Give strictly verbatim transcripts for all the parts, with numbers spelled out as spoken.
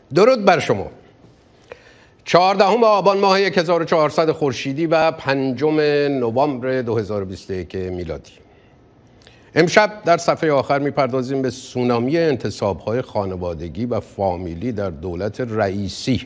درود بر شما. چهاردهم آبان ماه هزار و چهارصد خورشیدی و پنجم نوامبر دو هزار و بیست و یک میلادی. امشب در صفحه آخر میپردازیم به سونامی انتصاب‌های خانوادگی و فامیلی در دولت رئیسی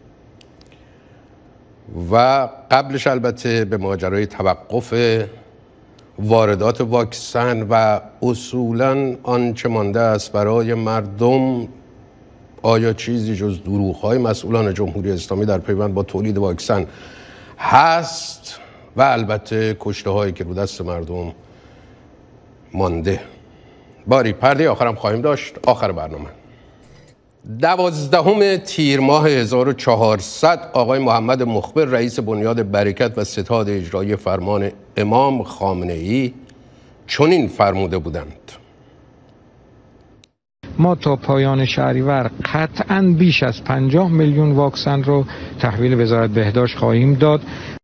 و قبلش البته به ماجرای توقف واردات واکسن و اصولاً آنچه مانده است برای مردم. آیا چیزی جز دروغ‌های مسئولان جمهوری اسلامی در پیوند با تولید واکسن هست؟ و البته کشته‌هایی که رو دست مردم مانده. باری پرده آخرم خواهیم داشت. آخر برنامه دوازدهم تیر ماه هزار و چهارصد آقای محمد مخبر رئیس بنیاد برکت و ستاد اجرایی فرمان امام خامنه‌ای چنین فرموده بودند: ما تا پایان شهریور قطعاً بیش از پنجاه میلیون واکسن رو تحویل وزارت بهداشت خواهیم داد.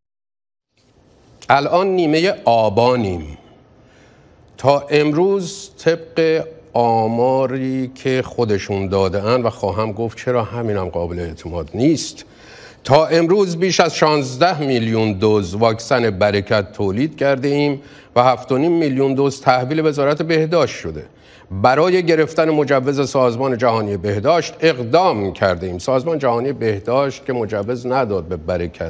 الان نیمه آبانیم. تا امروز طبق آماری که خودشون داده‌اند و خواهم گفت چرا همینم قابل اعتماد نیست، تا امروز بیش از شانزده میلیون دوز واکسن برکت تولید کرده ایم و هفت و نیم میلیون دوز تحویل وزارت بهداشت شده. برای گرفتن مجوز سازمان جهانی بهداشت اقدام کرده ایم. سازمان جهانی بهداشت که مجوز نداد به برکت.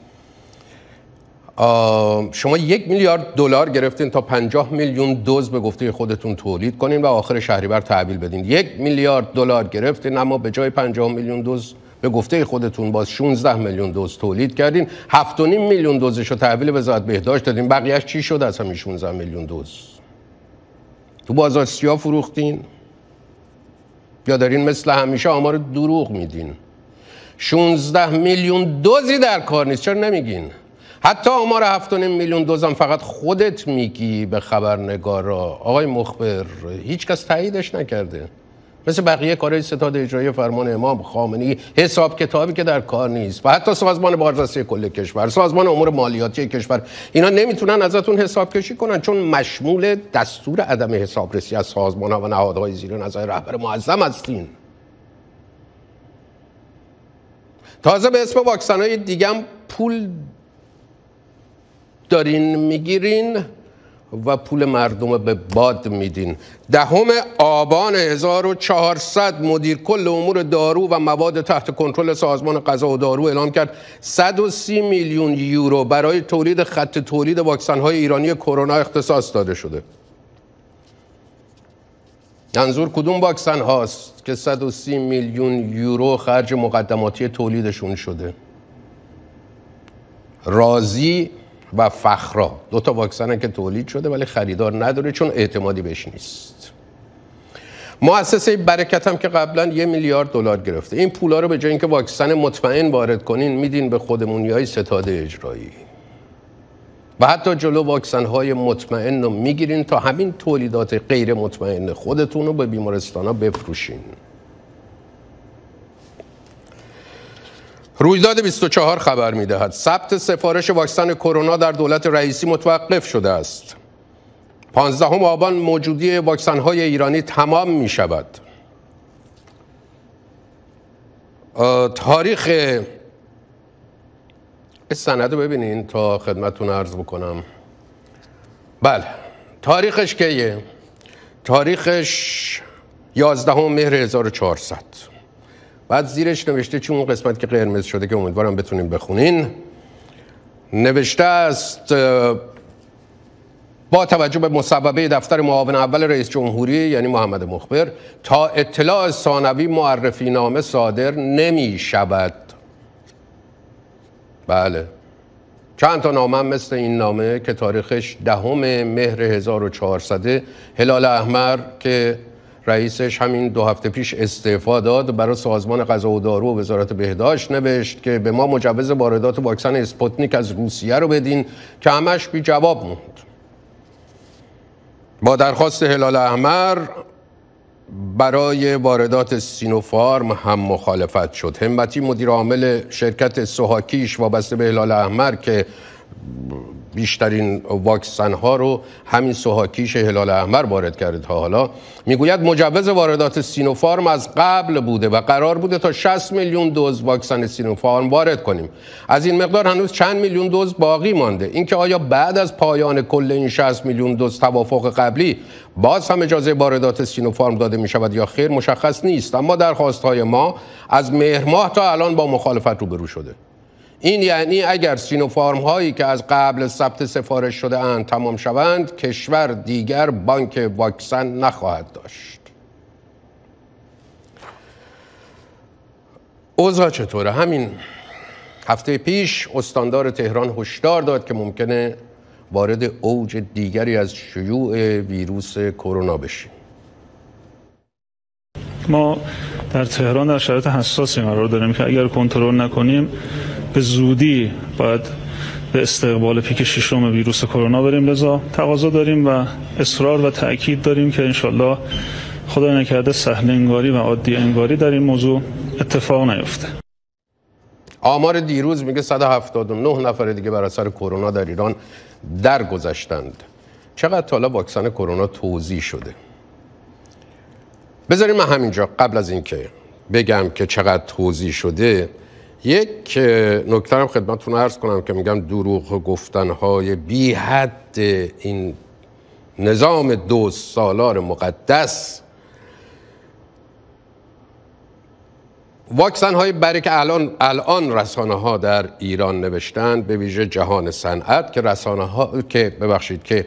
شما یک میلیارد دلار گرفتین تا پنجاه میلیون دوز به گفته خودتون تولید کنین و آخر شهریور تحویل بدین. یک میلیارد دلار گرفتین اما به جای پنجاه میلیون دوز به گفته خودتون باز شانزده میلیون دوز تولید کردین. هفت و نیم میلیون دوزش رو تحویل وزارت بهداشت دادین. بقیه‌اش چی شد از همین شانزده میلیون دوز؟ تو بازار سیاه فروختین یا دارین مثل همیشه آمار دروغ میدین؟ شانزده میلیون دوزی در کار نیست. چرا نمیگین؟ حتی آمار هفت و نیم میلیون دوزم فقط خودت میگی به خبرنگارا. آقای مخبر هیچ کس تاییدش نکرده. مثل بقیه کارهای ستاد اجرایی فرمان امام خامنه‌ای حساب کتابی که در کار نیست و حتی سازمان بازرسی کل کشور، سازمان امور مالیاتی کشور، اینا نمیتونن ازتون حساب کشی کنن چون مشمول دستور عدم حسابرسی از سازمان‌ها و نهادهای زیر نظر رهبر معظم هستین. تازه به اسم واکسن‌های دیگه هم پول دارین میگیرین و پول مردم به باد میدین. دهم آبان هزار و چهارصد مدیر کل امور دارو و مواد تحت کنترل سازمان غذا و دارو اعلام کرد صد و سی میلیون یورو برای تولید خط تولید واکسن‌های ایرانی کرونا اختصاص داده شده. منظور کدوم واکسن هاست که صد و سی میلیون یورو خرج مقدماتی تولیدشون شده؟ رازی و فخرا دو تا واکسن که تولید شده ولی خریدار نداره چون اعتمادی بهش نیست. مؤسسه برکت هم که قبلا یه میلیارد دلار گرفته. این پولا رو به جای اینکه واکسن مطمئن وارد کنین میدین به خودمونیای ستاد اجرایی و حتی جلو واکسن های مطمئن رو میگیرین تا همین تولیدات غیر مطمئن خودتون رو به بیمارستان ها بفروشین. رویداد بیست و چهار خبر می‌دهد ثبت سفارش واکسن کرونا در دولت رئیسی متوقف شده است. پانزدهم آبان موجودی واکسن‌های ایرانی تمام می‌شود. تاریخ سند رو ببینین تا خدمتتون عرض بکنم. بله تاریخش کیه؟ تاریخش یازدهم مهر هزار و چهارصد. بعد زیرش نوشته چون اون قسمت که قرمز شده که امیدوارم بتونین بخونین، نوشته است با توجه به مصوبه دفتر معاون اول رئیس جمهوری یعنی محمد مخبر تا اطلاع ثانوی معرفی نامه صادر نمی شود. بله چند تا نامه مثل این نامه که تاریخش دهم مهر هزار و چهارصد هلال احمر که رئیسش همین دو هفته پیش استعفا داد برای سازمان غذا و دارو و وزارت بهداشت نوشت که به ما مجوز واردات واکسن اسپوتنیک از روسیه رو بدین که همش بی جواب موند. با درخواست هلال احمر برای واردات سینوفارم هم مخالفت شد. همتی مدیر عامل شرکت سوهاکیش وابسته به هلال احمر که بیشترین واکسن ها رو همین سوهاکیش هلال احمر وارد کرده تا حالا. میگوید مجوز واردات سینوفارم از قبل بوده و قرار بوده تا شصت میلیون دوز واکسن سینوفارم وارد کنیم. از این مقدار هنوز چند میلیون دوز باقی مانده. اینکه آیا بعد از پایان کل این شصت میلیون دوز توافق قبلی باز هم اجازه واردات سینوفارم داده می شود یا خیر مشخص نیست، اما درخواست های ما از مهر ماه تا الان با مخالفت روبرو شده. این یعنی اگر سینوفارم هایی که از قبل ثبت سفارش شده اند تمام شوند، کشور دیگر بانک واکسن نخواهد داشت. اوضاع چطوره؟ همین هفته پیش استاندار تهران هشدار داد که ممکنه وارد اوج دیگری از شیوع ویروس کرونا بشیم. ما در تهران در شرایط حساسی قرار داریم که اگر کنترل نکنیم به زودی باید به استقبال پیک ششم ویروس کرونا بریم. لذا تقاضا داریم و اصرار و تأکید داریم که انشالله خدا نکرده سهل انگاری و عادی انگاری در این موضوع اتفاق نیفته. آمار دیروز میگه صد و هفتاد و نه نفر دیگه بر اثر کرونا در ایران درگذشتند. چقدر تا حالا واکسن کرونا توزیع شده؟ بذاریم من همینجا قبل از اینکه بگم که چقدر توزیع شده یک نکته هم خدمتتون عرض کنم که میگم دروغ گفتنهای بی حد این نظام دو سالار مقدس. واکسن های برای که الان الان رسانه ها در ایران نوشتن، به ویژه جهان صنعت که رسانه ها که ببخشید که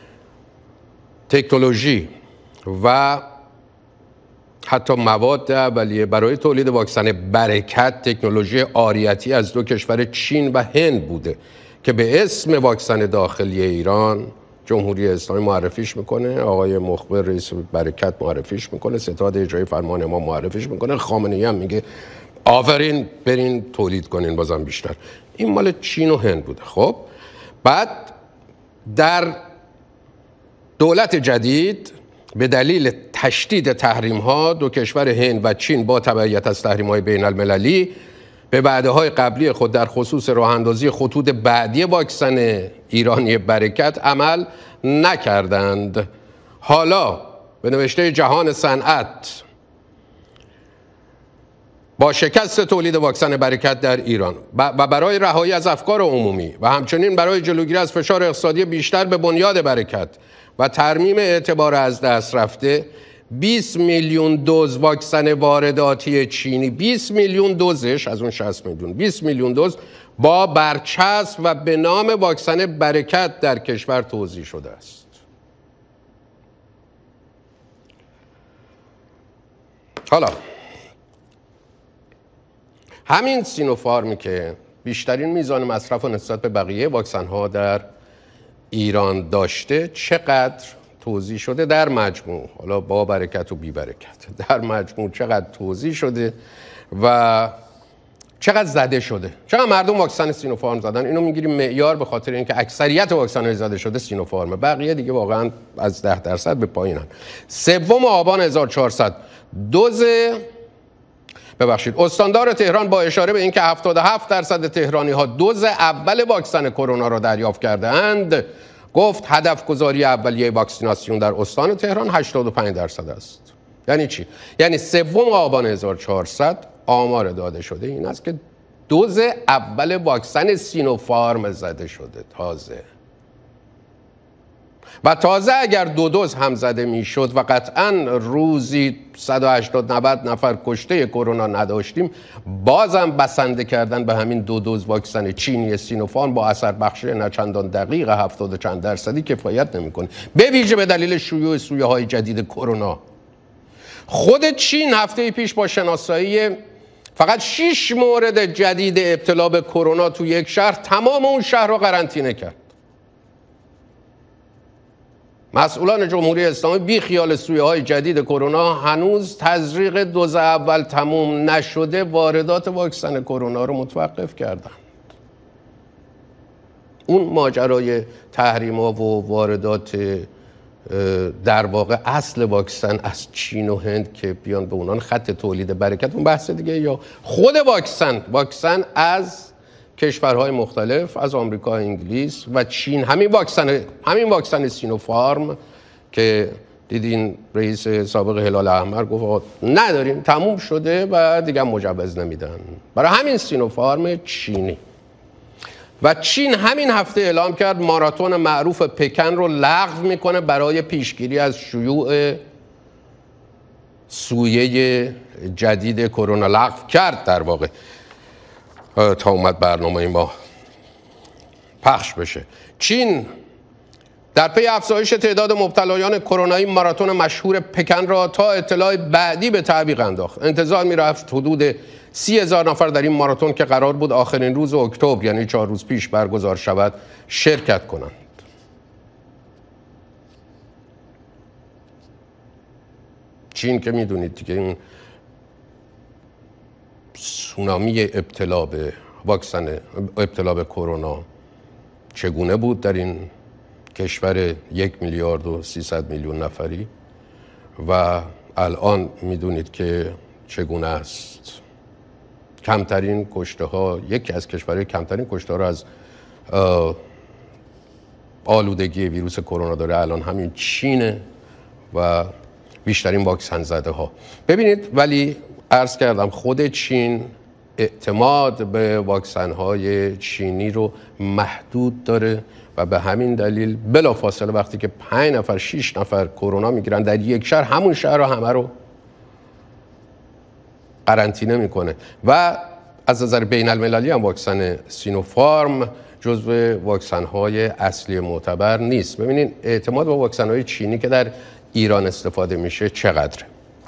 تکنولوژی و حتی مواد اولیه برای تولید واکسن برکت تکنولوژی آریتی از دو کشور چین و هند بوده که به اسم واکسن داخلی ایران جمهوری اسلامی معرفیش میکنه، آقای مخبر رئیس برکت معرفیش میکنه، ستاد اجرایی فرمان ما معرفیش میکنه، خامنه‌ای هم میگه آفرین برین تولید کنین بازم بیشتر. این مال چین و هند بوده. خب بعد در دولت جدید به دلیل تشدید تحریم ها دو کشور هند و چین با تبعیت از تحریم های بین المللی به وعده های قبلی خود در خصوص راه اندازی خطوط بعدی واکسن ایرانی برکت عمل نکردند. حالا به نوشته جهان صنعت با شکست تولید واکسن برکت در ایران و برای رهایی از افکار عمومی و همچنین برای جلوگیری از فشار اقتصادی بیشتر به بنیاد برکت و ترمیم اعتبار از دست رفته، بیست میلیون دوز واکسن وارداتی چینی، بیست میلیون دوزش از اون شصت میلیون، بیست میلیون دوز با برچسب و به نام واکسن برکت در کشور توزیع شده است. حالا همین سینوفارمی که بیشترین میزان مصرف و نسبت به بقیه واکسن ها در ایران داشته، چقدر توزیع شده در مجموع، حالا با برکت و بی برکت، در مجموع چقدر توزیع شده و چقدر زده شده، چقدر مردم واکسن سینوفارم زدن. اینو میگیریم معیار به خاطر اینکه اکثریت واکسن های زده شده سینوفارمه، بقیه دیگه واقعا از ده درصد به پایینن. سوم آبان هزار و چهارصد دوز ببخشید استاندار تهران با اشاره به اینکه هفتاد و هفت درصد تهرانی ها دوز اول واکسن کرونا را دریافت کرده اند، گفت هدف گذاری اولیه واکسیناسیون در استان تهران هشتاد و پنج درصد است. یعنی چی؟ یعنی سوم آبان هزار و چهارصد آمار داده شده این است که دوز اول واکسن سینوفارم زده شده تازه. و تازه اگر دو دوز هم زده میشد و قطعا روزی صد و هشتاد نود نفر کشته کرونا نداشتیم، بازم بسنده کردن به همین دو دوز واکسن چینی سینوفارم با اثر بخشی نچندان دقیق هفتاد و چند درصدی کفایت نمیکنه، به ویژه به دلیل شیوع سویه های جدید کرونا. خود چین هفته پیش با شناسایی فقط شش مورد جدید ابتلا به کرونا تو یک شهر تمام اون شهر رو قرنطینه کرد. مسئولان جمهوری اسلامی بی خیال سویه های جدید کرونا هنوز تزریق دوز اول تموم نشده واردات واکسن کرونا رو متوقف کردند. اون ماجرای تحریم‌ها و واردات در واقع اصل واکسن از چین و هند که بیان به اونان خط تولید برکت، اون بحث دیگه. یا خود واکسن واکسن از کشورهای مختلف از آمریکا، انگلیس و چین همین واکسن همین واکسن سینوفارم که دیدین رئیس سابق هلال احمر گفت نداریم، تموم شده و دیگه مجوز نمیدن، برای همین سینوفارم چینی. و چین همین هفته اعلام کرد ماراتون معروف پکن رو لغو میکنه برای پیشگیری از شیوع سویه جدید کرونا. لغو کرد در واقع تا اومد برنامه ما پخش بشه. چین در پی افزایش تعداد مبتلایان کرونایی ماراتون مشهور پکن را تا اطلاع بعدی به تعویق انداخت. انتظار می‌رفت حدود سی هزار نفر در این ماراتون که قرار بود آخرین روز اکتبر یعنی چهار روز پیش برگزار شود شرکت کنند. چین که میدونید دیگه این سونامی ابتلا به واکسن ابتلا به کرونا چگونه بود در این کشور یک میلیارد و سیصد میلیون نفری و الان میدونید که چگونه است. کمترین کشته ها، یکی از کشورهای کمترین کشته ها را از آلودگی ویروس کرونا داره الان همین چینه و بیشترین واکسن زده ها. ببینید ولی عرض کردم خود چین اعتماد به واکسن های چینی رو محدود داره و به همین دلیل بلافاصله وقتی که پنج نفر شش نفر کرونا میگیرن در یک شهر، همون شهر رو همه رو قرنطینه میکنه. و از نظر بین المللی هم واکسن سینوفارم جزو واکسن های اصلی معتبر نیست. ببینید اعتماد به واکسن های چینی که در ایران استفاده میشه چقدره.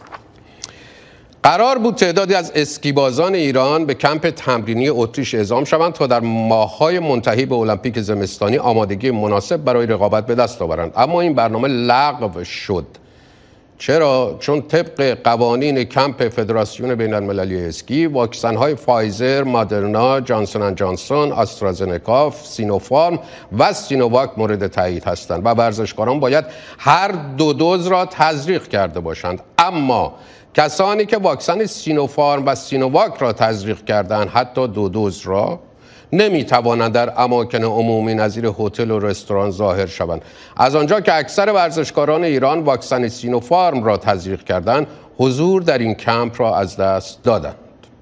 قرار بود تعدادی از اسکیبازان ایران به کمپ تمرینی اتریش اعزام شوند تا در ماه‌های منتهی به المپیک زمستانی آمادگی مناسب برای رقابت به دست آورند، اما این برنامه لغو شد. چرا؟ چون طبق قوانین کمپ فدراسیون بین المللی اسکی واکسن‌های فایزر، مادرنا، جانسون اند جانسون، آسترازنکا، سینوفارم و سینوواک مورد تایید هستند و ورزشکاران باید هر دو دوز را تزریق کرده باشند. اما کسانی که واکسن سینوفارم و سینوواک را تزریق کردند، حتی دو دوز را، نمی توانند در اماکن عمومی نظیر هتل و رستوران ظاهر شوند. از آنجا که اکثر ورزشکاران ایران واکسن سینوفارم را تزریق کردند، حضور در این کمپ را از دست دادند.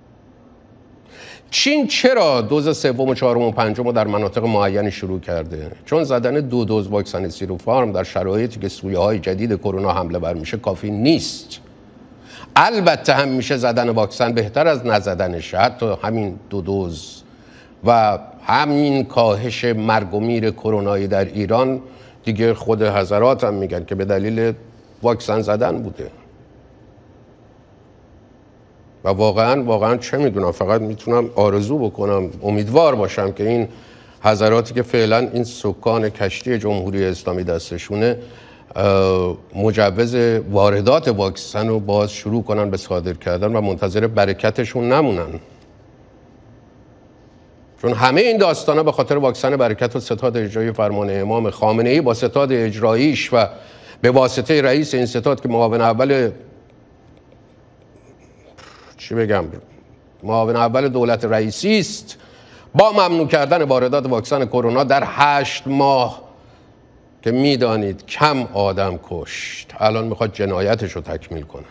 چین چرا دوز سوم و چهارم و پنجم رو در مناطق معینی شروع کرده؟ چون زدن دو دوز واکسن سینوفارم در شرایطی که سویه‌های جدید کرونا حمله بر میشه کافی نیست. البته هم میشه زدن واکسن بهتر از نزدنش، حتی همین دو دوز و همین کاهش مرگ و میر کرونایی در ایران دیگه خود حضرات هم میگن که به دلیل واکسن زدن بوده. و واقعا واقعا چه میدونم، فقط میتونم آرزو بکنم، امیدوار باشم که این حضراتی که فعلا این سکان کشتی جمهوری اسلامی دستشونه مجوز واردات واکسن رو باز شروع کنن به صادر کردن و منتظر برکتشون نمونن. چون همه این داستانا به خاطر واکسن برکت و ستاد اجرایی فرمان امام خامنه ای با ستاد اجراییش و به واسطه رئیس این ستاد که معاون اول چی بگم معاون اول دولت رئیسی است، با ممنوع کردن واردات واکسن کرونا در هشت ماه که میدانید کم آدم کشت، الان میخواد جنایتش رو تکمیل کنه.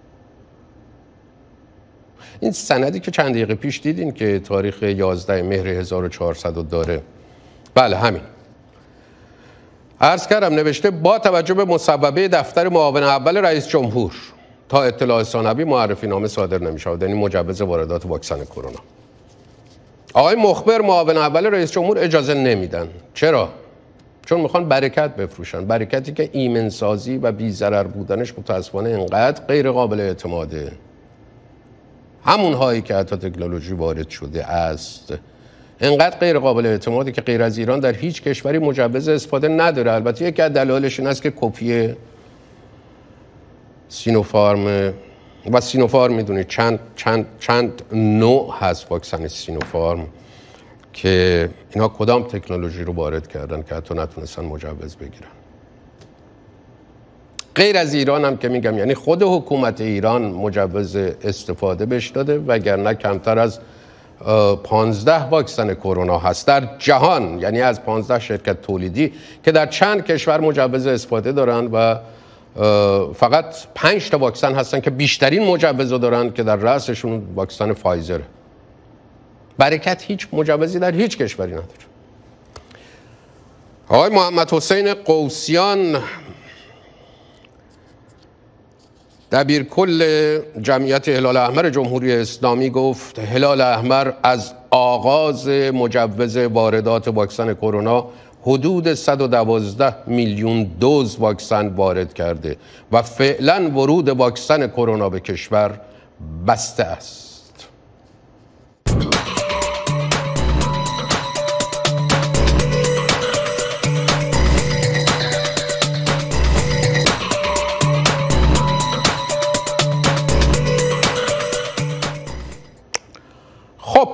این سندی که چند دقیقه پیش دیدین که تاریخ یازده مهر هزار و چهارصد داره، بله همین. عرض کردم نوشته با توجه به مصوبه دفتر معاون اول رئیس جمهور تا اطلاع ثانوی معرفی نامه صادر نمی‌شود، یعنی مجوز واردات واکسن کرونا. آقای مخبر معاون اول رئیس جمهور اجازه نمیدن. چرا؟ چون میخوان برکت بفروشن، برکتی که ایمنسازی و بی ضرر بودنش متاسفانه اینقدر غیر قابل اعتماده. همون هایی که حتی تکنولوژی وارد شده است اینقدر غیر قابل اعتماده که غیر از ایران در هیچ کشوری مجوز استفاده نداره. البته یکی از دلایلش این است که کپی سینوفارم و سینوفارم میدونید چند چند چند نوع هست واکسن سینوفارم که اینا کدام تکنولوژی رو وارد کردن که حتی نتونستن مجوز بگیرن. غیر از ایران هم که میگم، یعنی خود حکومت ایران مجوز استفاده بهش داده، وگرنه کمتر از پانزده واکسن کرونا هست در جهان، یعنی از پانزده شرکت تولیدی که در چند کشور مجوز استفاده دارند و فقط پنج تا واکسن هستن که بیشترین مجوز دارن که در رأسشون واکسن فایزر. برکت هیچ مجوزی در هیچ کشوری نداره. آقای محمد حسین قوسیان دبیرکل جمعیت هلال احمر جمهوری اسلامی گفت هلال احمر از آغاز مجوز واردات واکسن کرونا حدود صد و دوازده میلیون دوز واکسن وارد کرده و فعلا ورود واکسن کرونا به کشور بسته است. خب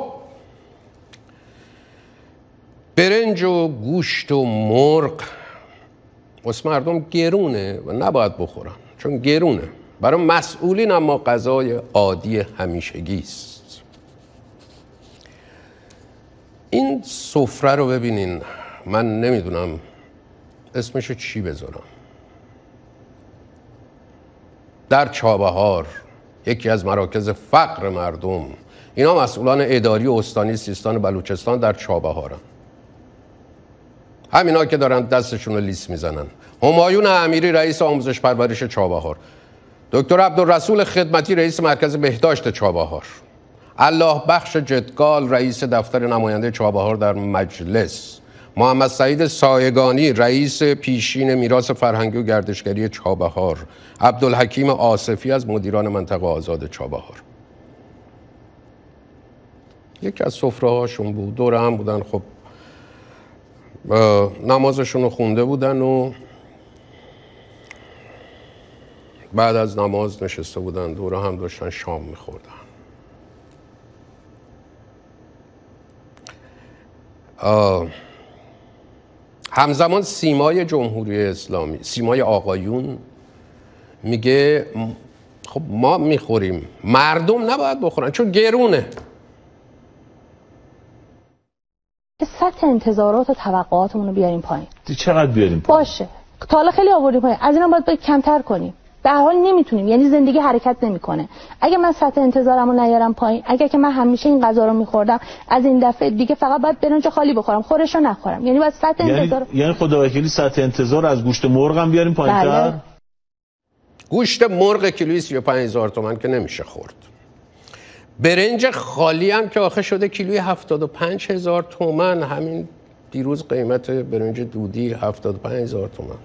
برنج و گوشت و مرغ واسه مردم گرونه و نباید بخورن چون گرونه. برای مسئولین اما غذای عادی همیشگی است. این سفره رو ببینین، من نمیدونم اسمشو چی بذارم. در چابهار، یکی از مراکز فقر مردم، اینا مسئولان اداری و استانی سیستان و بلوچستان در چابهارن. همینا که دارن دستشون رو لیس میزنن. همایون امیری رئیس آموزش پرورش چابهار، دکتر عبدالرسول خدمتی رئیس مرکز بهداشت چابهار، الله بخش جدگال رئیس دفتر نماینده چابهار در مجلس، محمد سعید سایگانی رئیس پیشین میراث فرهنگی و گردشگری چابهار، عبدالحکیم آصفی از مدیران منطقه آزاد چابهار. یکی از سفره هاشون بود، دور هم بودن، خب نمازشون رو خونده بودن و بعد از نماز نشسته بودن دور هم داشتن شام میخوردن. همزمان سیمای جمهوری اسلامی، سیمای آقایون، میگه خب ما میخوریم، مردم نباید بخورن چون گرونه. سطح انتظارات و توقعاتمون رو بیاریم پایین. چقدر بیاریم پایین؟ باشه. تا حالا خیلی آوردیم پایین. از اینا باید, باید کمتر کنیم. به هر حال نمیتونیم، یعنی زندگی حرکت نمیکنه. اگه من سطح انتظارمو نیارم پایین، اگه که من همیشه این غذا رو میخوردم، از این دفعه دیگه فقط باید برنج خالی بخورم، خورشو نخورم. یعنی باید سطح یعنی انتظار یعنی خداوکیلی سطح انتظار از گوشت مرغ هم بیاریم پایین‌تر. بله. گوشت مرغ کیلویی سی و پنج هزار تومان که نمیشه خورد. برنج خالی هم که آخه شده کیلویی هفتاد و پنج هزار تومان. همین دیروز قیمت برنج دودی هفتاد و پنج هزار تومان.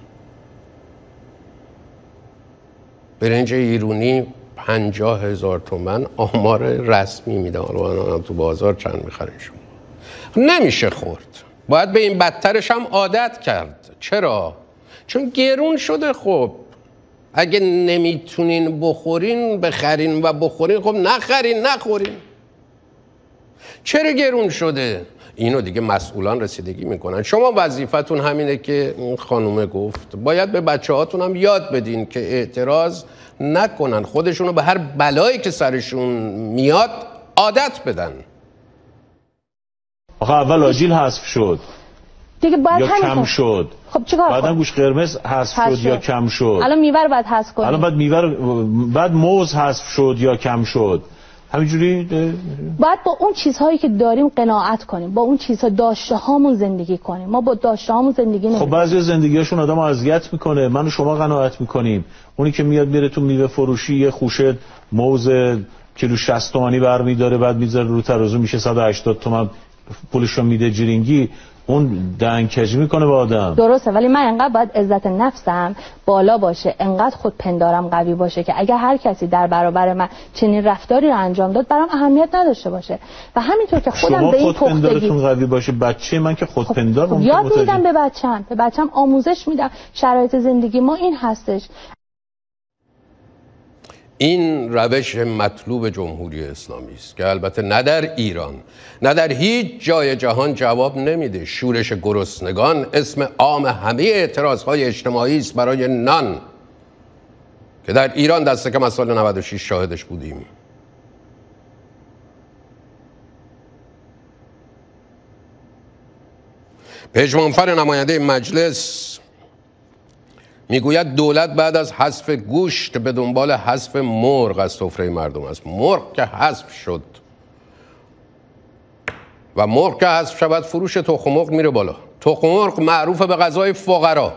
برنج ایرونی پنجاه هزار تومان. آمار رسمی میده، حالا تو بازار چند میخرین شما. نمیشه خورد. باید به این بدترش هم عادت کرد. چرا؟ چون گرون شده. خب اگه نمیتونین بخورین بخرین و بخورین، خب نخرین نخورین. چرا گرون شده؟ اینو دیگه مسئولان رسیدگی میکنن. شما وظیفتون همینه که این خانومه گفت، باید به بچه هاتون هم یاد بدین که اعتراض نکنن، خودشونو به هر بلایی که سرشون میاد عادت بدن. آخه اول آجیل حذف شد دیگه باید یا همین کم شد. خب چیکار کنیم؟ بعدم گوشت قرمز حذف شد, شد یا کم شد. الان میوه رو باید حذف کنیم. الان بعد میوه رو، بعد موز حذف شد یا کم شد. همینجوری باید با اون چیزهایی که داریم قناعت کنیم، با اون چیزها داشته هامون زندگی کنیم. ما با داشته هامون زندگی نمی‌کنیم. خب بعضی زندگیاشون آدمو اذیت میکنه. من و شما قناعت میکنیم. اونی که میاد میره تو میوه فروشی یه خوشه موز کیلو شصت تومانی برمی‌داره، بعد میذاره رو ترازو میشه صد و هشتاد تومن، پولشو میده جرینگی، اون دنکجی میکنه با آدم. درسته، ولی من انقدر باید عزت نفسم بالا باشه، انقدر خودپندارم قوی باشه که اگر هر کسی در برابر من چنین رفتاری رو انجام داد برام اهمیت نداشته باشه. و همینطور که خودم به این پختگی خودپندارتون قوی باشه. بچه من که خودپندارم، خب یاد میدم به بچه‌م، به بچه‌م آموزش میدم شرایط زندگی ما این هستش. این روش مطلوب جمهوری اسلامی است که البته نه در ایران نه در هیچ جای جهان جواب نمیده. شورش گرسنگان اسم عام همه اعتراضهای اجتماعی است برای نان که در ایران دست کم از سال نود و شش شاهدش بودیم. پژمانفر نماینده مجلس میگوید دولت بعد از حذف گوشت به دنبال حذف مرغ از سفره مردم است. مرغ که حذف شد و مرغ که حذف شود فروش تخم مرغ میره بالا. تخم مرغ معروف به غذای فقرا،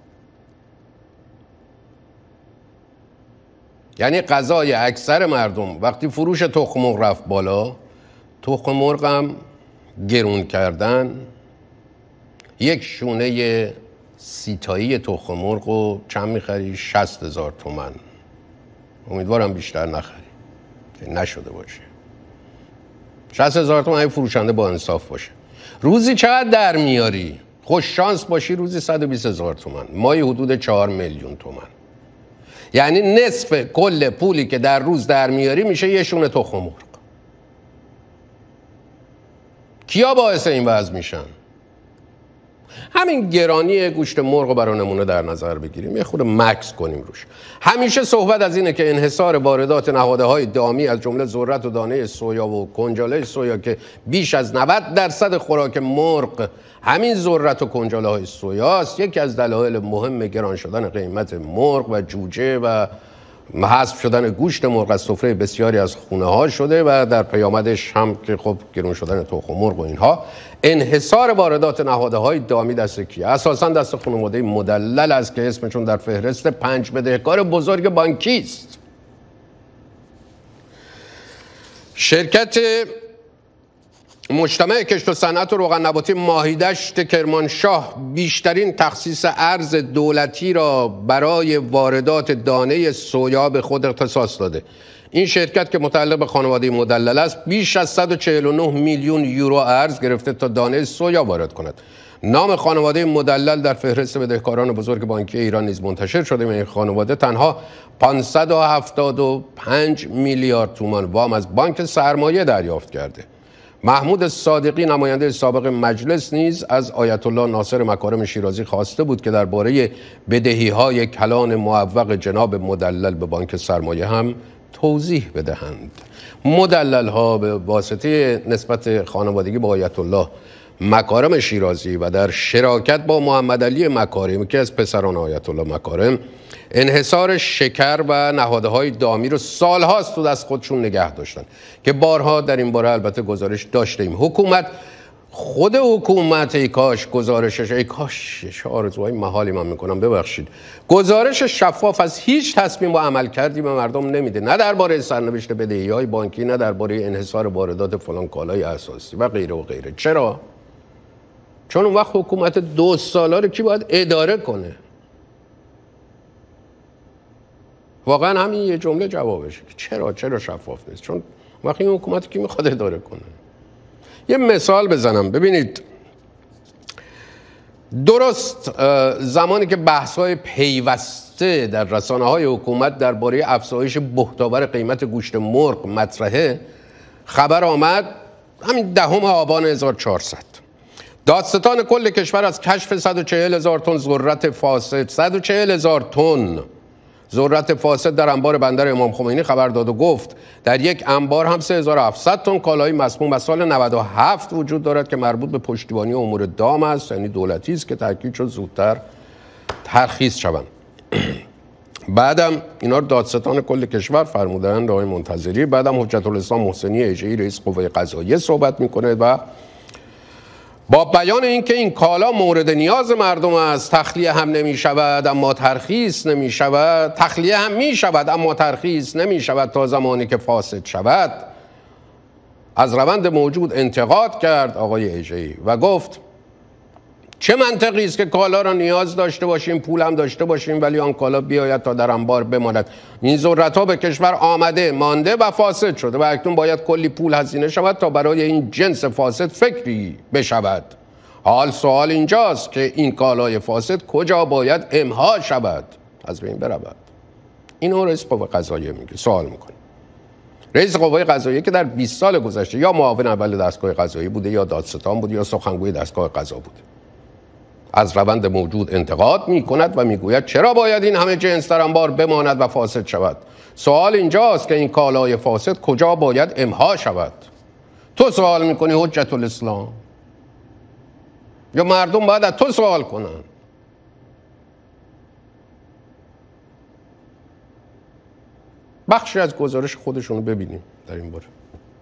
یعنی غذای اکثر مردم. وقتی فروش تخم مرغ رفت بالا، تخم مرغ هم گرون کردن. یک شونه سیتایی تخم مرغ رو چند میخری؟ شصت هزار تومن. امیدوارم بیشتر نخری که نشده باشه. شصت هزار تومن اگه فروشنده با انصاف باشه. روزی چقدر در میاری؟ خوش شانس باشی روزی صد و بیست هزار تومن، مایی حدود چهار میلیون تومن. یعنی نصف کل پولی که در روز در میاری میشه یه شونه تخم مرغ. کیا باعث این وضع میشن؟ همین گرانی گوشت مرغ رو برای نمونه در نظر بگیریم، یه خورده مکس کنیم روش. همیشه صحبت از اینه که انحصار واردات نهادهای دامی از جمله ذرت و دانه سویا و کنجاله سویا که بیش از نود درصد خوراک مرغ همین ذرت و کنجاله های سویاست، یکی از دلایل مهم گران شدن قیمت مرغ و جوجه و حذف شدن گوشت مرغ از سفره بسیاری از خونه ها شده و در پیامدش هم که خب گران شدن تخم مرغ و اینها. انحصار واردات نهادهای دامی دست کیه؟ اساسا دست خانواده مدلل است که اسمشون در فهرست پنج بدهکار بزرگ بانکی است. شرکت مجتمع کشت و صنعت و روغن نباتی ماهیدشت کرمانشاه بیشترین تخصیص ارز دولتی را برای واردات دانه سویا به خود اختصاص داده. این شرکت که متعلق به خانواده مدلل است بیش از صد و چهل و نه میلیون یورو ارز گرفته تا دانه سویا وارد کند. نام خانواده مدلل در فهرست بدهکاران بزرگ بانکی ایران نیز منتشر شده و این خانواده تنها پانصد و هفتاد و پنج میلیارد تومان وام از بانک سرمایه دریافت کرده. محمود صادقی نماینده سابق مجلس نیز از آیت الله ناصر مکارم شیرازی خواسته بود که درباره بدهی‌های کلان معوق جناب مدلل به بانک سرمایه هم توضیح بدهند. مدلل ها به واسطه نسبت خانوادگی با آیت الله مکارم شیرازی و در شراکت با محمد علی مکارم که از پسران آیت الله مکارم انحصار شکر و نهادهای دامی رو سالهاست تو دست خودشون نگه داشتن که بارها در این باره البته گزارش داشتیم. حکومت خود حکومت ای کاش گزارشش ای کاش آرزوهای محالی من میکنم ببخشید گزارش شفاف از هیچ تصمیم و عمل کردی به مردم نمیده، نه درباره سرنوشت بدهی‌های بانکی، نه درباره انحصار واردات فلان کالای اساسی و غیره و غیره. چرا؟ چون اون وقت حکومت دو ساله رو کی باید اداره کنه؟ واقعا همین یه جمله جوابشه که چرا چرا شفاف نیست؟ چون وقتی این حکومت کی میخواد اداره کنه؟ یه مثال بزنم. ببینید درست زمانی که بحث‌های پیوسته در رسانه‌های حکومت درباره افزایش بهتاور قیمت گوشت مرغ مطرحه، خبر آمد همین دهم آبان هزار و چهارصد دادستان کل کشور از کشف صد و چهل هزار تن ذرت فاسد صد و چهل هزار تن ذرت فاسد در انبار بندر امام خمینی خبر داد و گفت در یک انبار هم سه هزار و هفتصد تن کالای مسموم از سال نود و هفت وجود دارد که مربوط به پشتیبانی امور دام است، یعنی دولتی است که تاکید شد زودتر ترخیص شوند. بعدم اینا رو دادستان کل کشور فرمودند آقای منتظری. بعدم حجت الاسلام محسنی اژه‌ای رئیس قوه قضاییه صحبت میکنه و با بیان اینکه این کالا مورد نیاز مردم است، تخلیه هم نمی شود اما ترخیص نمی شود، تخلیه هم می شود اما ترخیص نمی شود تا زمانی که فاسد شود، از روند موجود انتقاد کرد آقای اژه‌ای و گفت چه منطقی است که کالا را نیاز داشته باشیم، پول هم داشته باشیم ولی آن کالا بیاید تا در انبار بماند. این ذرت‌ها به کشور آمده، مانده و فاسد شده و اکنون باید کلی پول هزینه شود تا برای این جنس فاسد فکری بشود. حال سوال اینجاست که این کالای فاسد کجا باید امها شود، از بین برود. اینو رئیس قوه قضاییه میگه. سوال میکنه رئیس قوه قضاییه که در بیست سال گذشته یا معاون اول دستگاه قضایی بوده یا دادستان بوده یا سخنگوی دستگاه قضا بوده، از روند موجود انتقاد می کند و میگوید چرا باید این همه جنس در انبار بماند و فاسد شود. سوال اینجاست که این کالای فاسد کجا باید امها شود. تو سوال میکنی حجت الاسلام، یا مردم باید از تو سوال کنن؟ بخشی از گزارش خودشون رو ببینیم در این باره.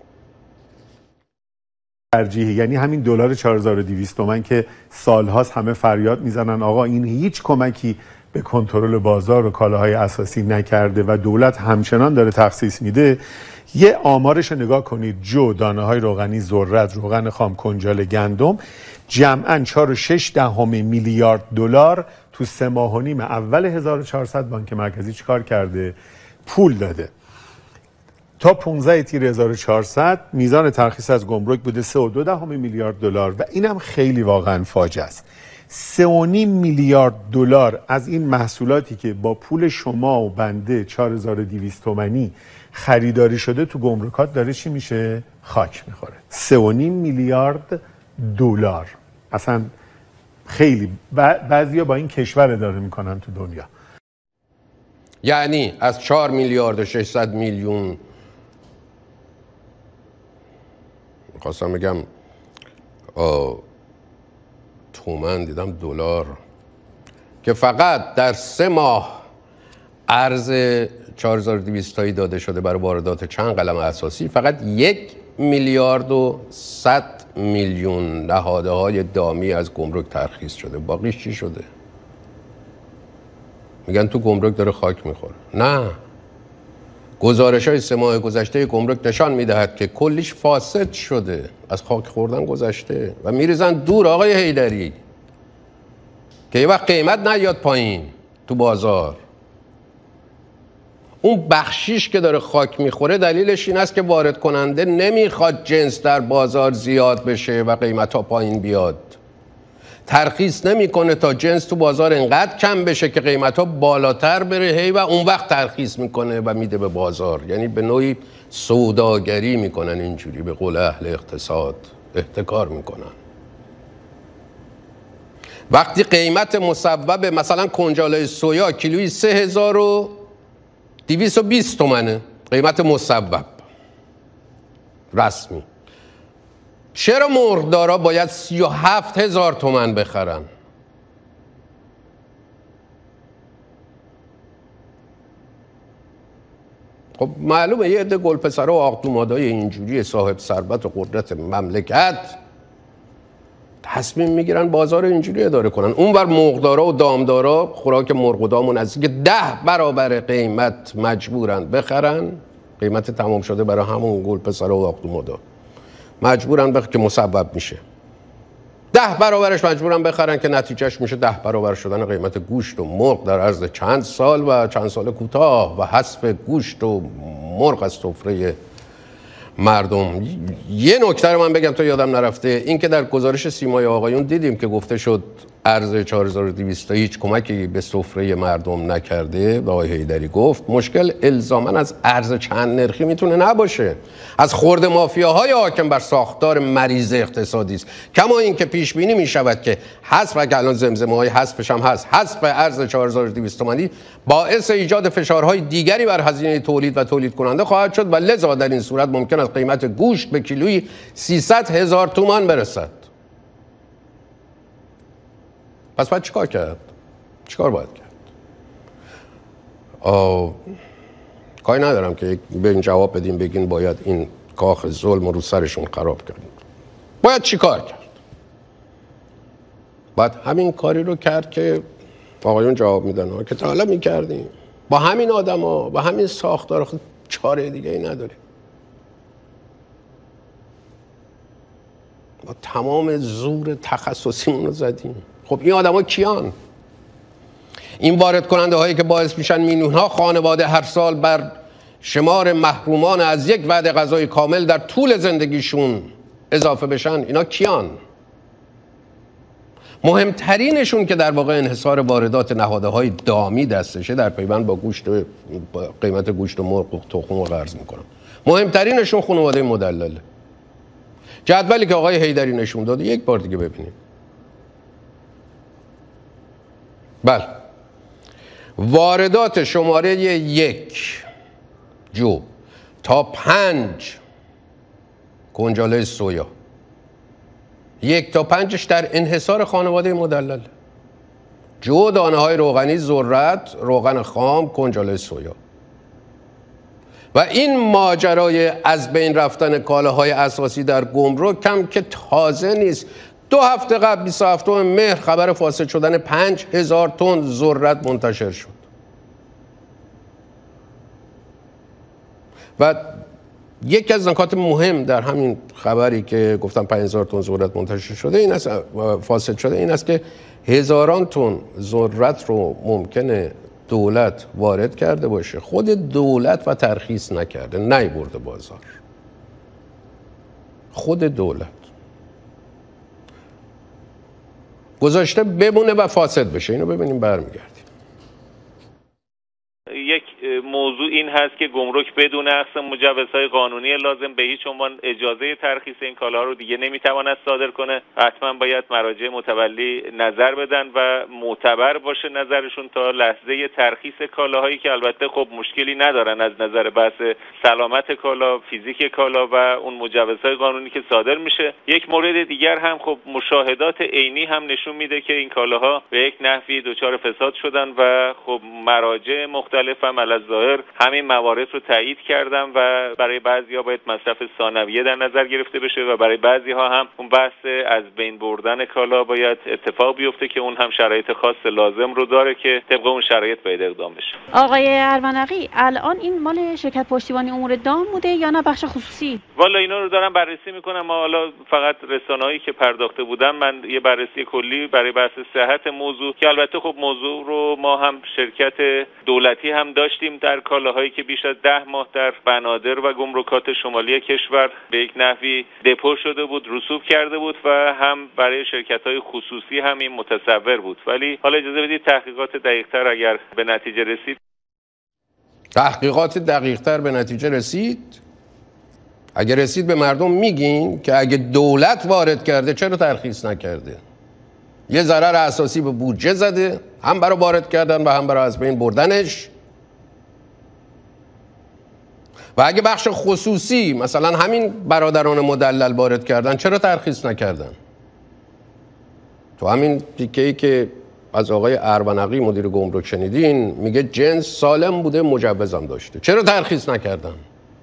ترجیحی، یعنی همین دلار چهار هزار و دویست تومان که سالهاست همه فریاد میزنن آقا این هیچ کمکی به کنترل بازار و کالاهای اساسی نکرده و دولت همچنان داره تخصیص میده. یه آمارش رو نگاه کنید، جو، دانه های روغنی، ذرت، روغن خام، کنجال، گندم جمعاً چهار و شش دهم میلیارد دلار تو سه ماه و نیم اول هزار و چهارصد بانک مرکزی چیکار کرده؟ پول داده. تا پانزده تیر هزار و چهارصد میزان ترخیص از گمرک بوده سه و دو دهم میلیارد دلار و اینم خیلی واقعا فاجعه است. سه و نیم میلیارد دلار از این محصولاتی که با پول شما و بنده چهار هزار و دویست تومانی خریداری شده تو گمرکات داره چی میشه؟ خاک میخوره. سه و نیم میلیارد دلار. اصلا خیلی بعضیا با این کشور اداره میکنن تو دنیا. یعنی از چهار میلیارد و ششصد میلیون خواستم بگم تومن، دیدم دلار، که فقط در سه ماه ارز چهار هزار و دویست تایی داده شده برای واردات چند قلم اساسی، فقط یک میلیارد و صد میلیون نهاده های دامی از گمرک ترخیص شده. باقیش چی شده؟ میگن تو گمرک داره خاک میخوره. نه، گزارش های سه ماه گذشته گمرک نشان میدهد که کلیش فاسد شده، از خاک خوردن گذشته و میریزن دور. آقای حیدری که یه وقت قیمت نیاد پایین تو بازار، اون بخشیش که داره خاک میخوره دلیلش این است که وارد کننده نمیخواد جنس در بازار زیاد بشه و قیمت ها پایین بیاد، ترخیص نمیکنه تا جنس تو بازار انقدر کم بشه که قیمت ها بالاتر بره هی و اون وقت ترخیص میکنه و میده به بازار. یعنی به نوعی سوداگری میکنن، اینجوری به قول اهل اقتصاد احتکار میکنن. وقتی قیمت مصوب مثلا کنجاله سویا کیلویی سه هزار و دویست و بیست تومنه قیمت مصوب رسمی، چرا مرغدارا باید سی و هفت هزار تومن بخرن؟ خب معلومه یه عده گلپسرا و آقدومادای اینجوری صاحب ثروت و قدرت مملکت تصمیم میگیرن بازار اینجوری اداره کنن. اونور مرغدارا و دامدارا خوراک مرغ و دام و نزدیک ده برابر قیمت مجبورن بخرن، قیمت تمام شده برای همون گلپسرا و آقدومادا مجبورن بخ که مصوب میشه، ده برابرش مجبورن بخرن که نتیجهش میشه ده برابر شدن قیمت گوشت و مرغ در عرض چند سال و چند سال کوتاه و حذف گوشت و مرغ از سفره مردم. یه نکته رو من بگم تا یادم نرفته، این که در گزارش سیمای آقایون دیدیم که گفته شد ارز چهار هزار و دویست هیچ کمکی به سفره مردم نکرده. و آقای حیدری گفت مشکل الزاماً از ارز چند نرخی میتونه نباشه، از خرد مافیاهای حاکم بر ساختار مریض اقتصادی است. کما این که پیش بینی میشود که حذف، و الان زمزمه های حذفش هم هست، حذف ارز چهار هزار و دویست تومانی باعث ایجاد فشارهای دیگری بر هزینه تولید و تولید کننده خواهد شد و لذا در این صورت ممکن است قیمت گوشت به کیلویی سیصد هزار تومان برسد. پس باید چیکار کرد؟ چیکار باید کرد؟ آه... کاری ندارم که به این جواب بدیم بگین باید این کاخ ظلم رو سرشون خراب کردیم. باید چیکار کرد؟ باید همین کاری رو کرد که آقایون جواب میدن که تا حالا میکردیم با همین آدم ها با همین ساختار. خود چاره دیگه ای نداریم. ما تمام زور تخصصیمون رو زدیم. خب این آدم ها کیان؟ این وارد کننده هایی که باعث میشن میلیون ها خانواده هر سال بر شمار محرومان از یک وعده غذای کامل در طول زندگیشون اضافه بشن، اینا کیان؟ مهمترینشون که در واقع انحصار واردات نهاده های دامی دستشه در پیوند با گوشت و قیمت گوشت و مرغ و تخم و قرض میکنن. مهمترینشون خانواده مدلله. جدولی که آقای حیدری نشون داده یک بار دیگه ببینیم. بله، واردات شماره یک جو تا پنج کنجاله سویا یک تا پنجش در انحصار خانواده مدلل. جو، دانه های روغنی، ذرت، روغن خام، کنجاله سویا. و این ماجرای از بین رفتن کالاهای اساسی در گمرک کم که تازه نیست. دو هفته قبل بیست و هفتم مهر خبر فاسد شدن پنج هزار تن ذرت منتشر شد. و یکی از نکات مهم در همین خبری که گفتم پنج هزار تن ذرت منتشر شده این است، فاسد شده این است که هزاران تن ذرت رو ممکنه دولت وارد کرده باشه، خود دولت و ترخیص نکرده، نیورده بازار. خود دولت گذاشته بمونه و فاسد بشه. اینو ببینیم برمیگردیم. یک موضوع این هست که گمرک بدون اخذ مجوزهای قانونی لازم به هیچ عنوان اجازه ترخیص این کالاها رو دیگه نمیتواند صادر کنه. حتما باید مراجع متولی نظر بدن و معتبر باشه نظرشون تا لحظه ترخیص کالاهایی که البته خب مشکلی ندارن از نظر بحث سلامت کالا، فیزیک کالا و اون مجوزهای قانونی که صادر میشه. یک مورد دیگر هم خب مشاهدات عینی هم نشون میده که این کالاها به یک نحوی دچار فساد شدن و خب مراجع مختلف هم الظاهر همین موارد رو تایید کردن و برای بعضی‌ها باید مصرف ثانویه در نظر گرفته بشه و برای بعضی‌ها هم اون بحث از بین بردن کالا باید اتفاق بیفته که اون هم شرایط خاص لازم رو داره که طبق اون شرایط باید اقدام بشه. آقای ارونقی، الان این مال شرکت پشتیبانی امور دام بوده یا نه بخش خصوصی؟ والا اینا رو دارم بررسی میکنم. ما حالا فقط رسانه‌ای که پرداخته بودن، من یه بررسی کلی برای بحث صحت موضوع که البته خب موضوع رو ما هم شرکت دولتی هم داشتیم در کالاهایی که بیش از ده ماه در بنادر و گمرکات شمالی کشور به یک نحوی دپو شده بود، رسوب کرده بود و هم برای شرکت‌های خصوصی هم این متصور بود. ولی حالا اجازه بدید تحقیقات دقیق‌تر اگر به نتیجه رسید. تحقیقات دقیق‌تر به نتیجه رسید؟ اگر رسید به مردم میگین که اگه دولت وارد کرده چرا ترخیص نکرده؟ یه ضرر اساسی به بودجه زده، هم برای وارد کردن و هم برای از بین بردنش. و اگه بخش خصوصی مثلا همین برادران مدلل وارد کردن چرا ترخیص نکردن؟ تو همین تیکه‌ای که از آقای ارونقی مدیر گمرک شنیدین میگه جنس سالم بوده، مجوزم داشته، چرا ترخیص نکردن؟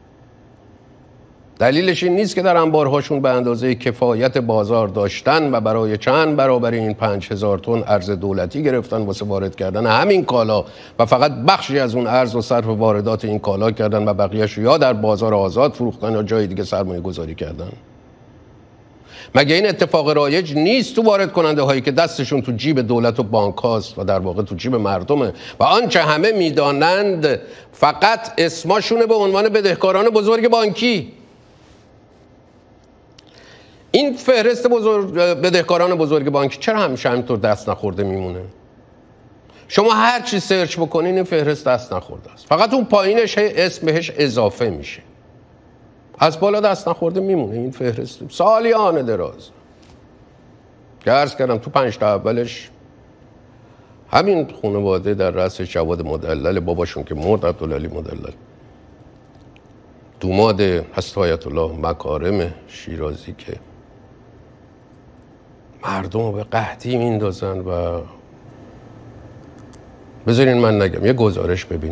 دلیلش این نیست که در انبارهاشون به اندازه کفایت بازار داشتن و برای چند برابر این پنج هزار تن ارز دولتی گرفتن واسه وارد کردن همین کالا و فقط بخشی از اون ارز و صرف واردات این کالا کردن و بقیه‌اش یا در بازار آزاد فروختن یا جای دیگه سرمایه گذاری کردن. مگه این اتفاق رایج نیست تو وارد کننده هایی که دستشون تو جیب دولت و بانک هاست و در واقع تو جیب مردمه و آنچه همه میدانند فقط اسمشونه به عنوان بدهکاران بزرگ بانکی. این فهرست بزرگ بدهکاران بزرگ بانکی چرا همیشه همینطور دست نخورده میمونه؟ شما هر چی سرچ بکنین این فهرست دست نخورده است، فقط اون پایینش اسم بهش اضافه میشه، از بالا دست نخورده میمونه. این فهرست سالیان دراز که عرض کردم تو پنج تا اولش همین خانواده در رأس جواد مدلل، باباشون که مرد عبدالعلی مدلل، دوماد هست آیت الله مکارم شیرازی که مردم رو به قحطی میندازن. و بذارین من نگم، یه گزارش ببینین.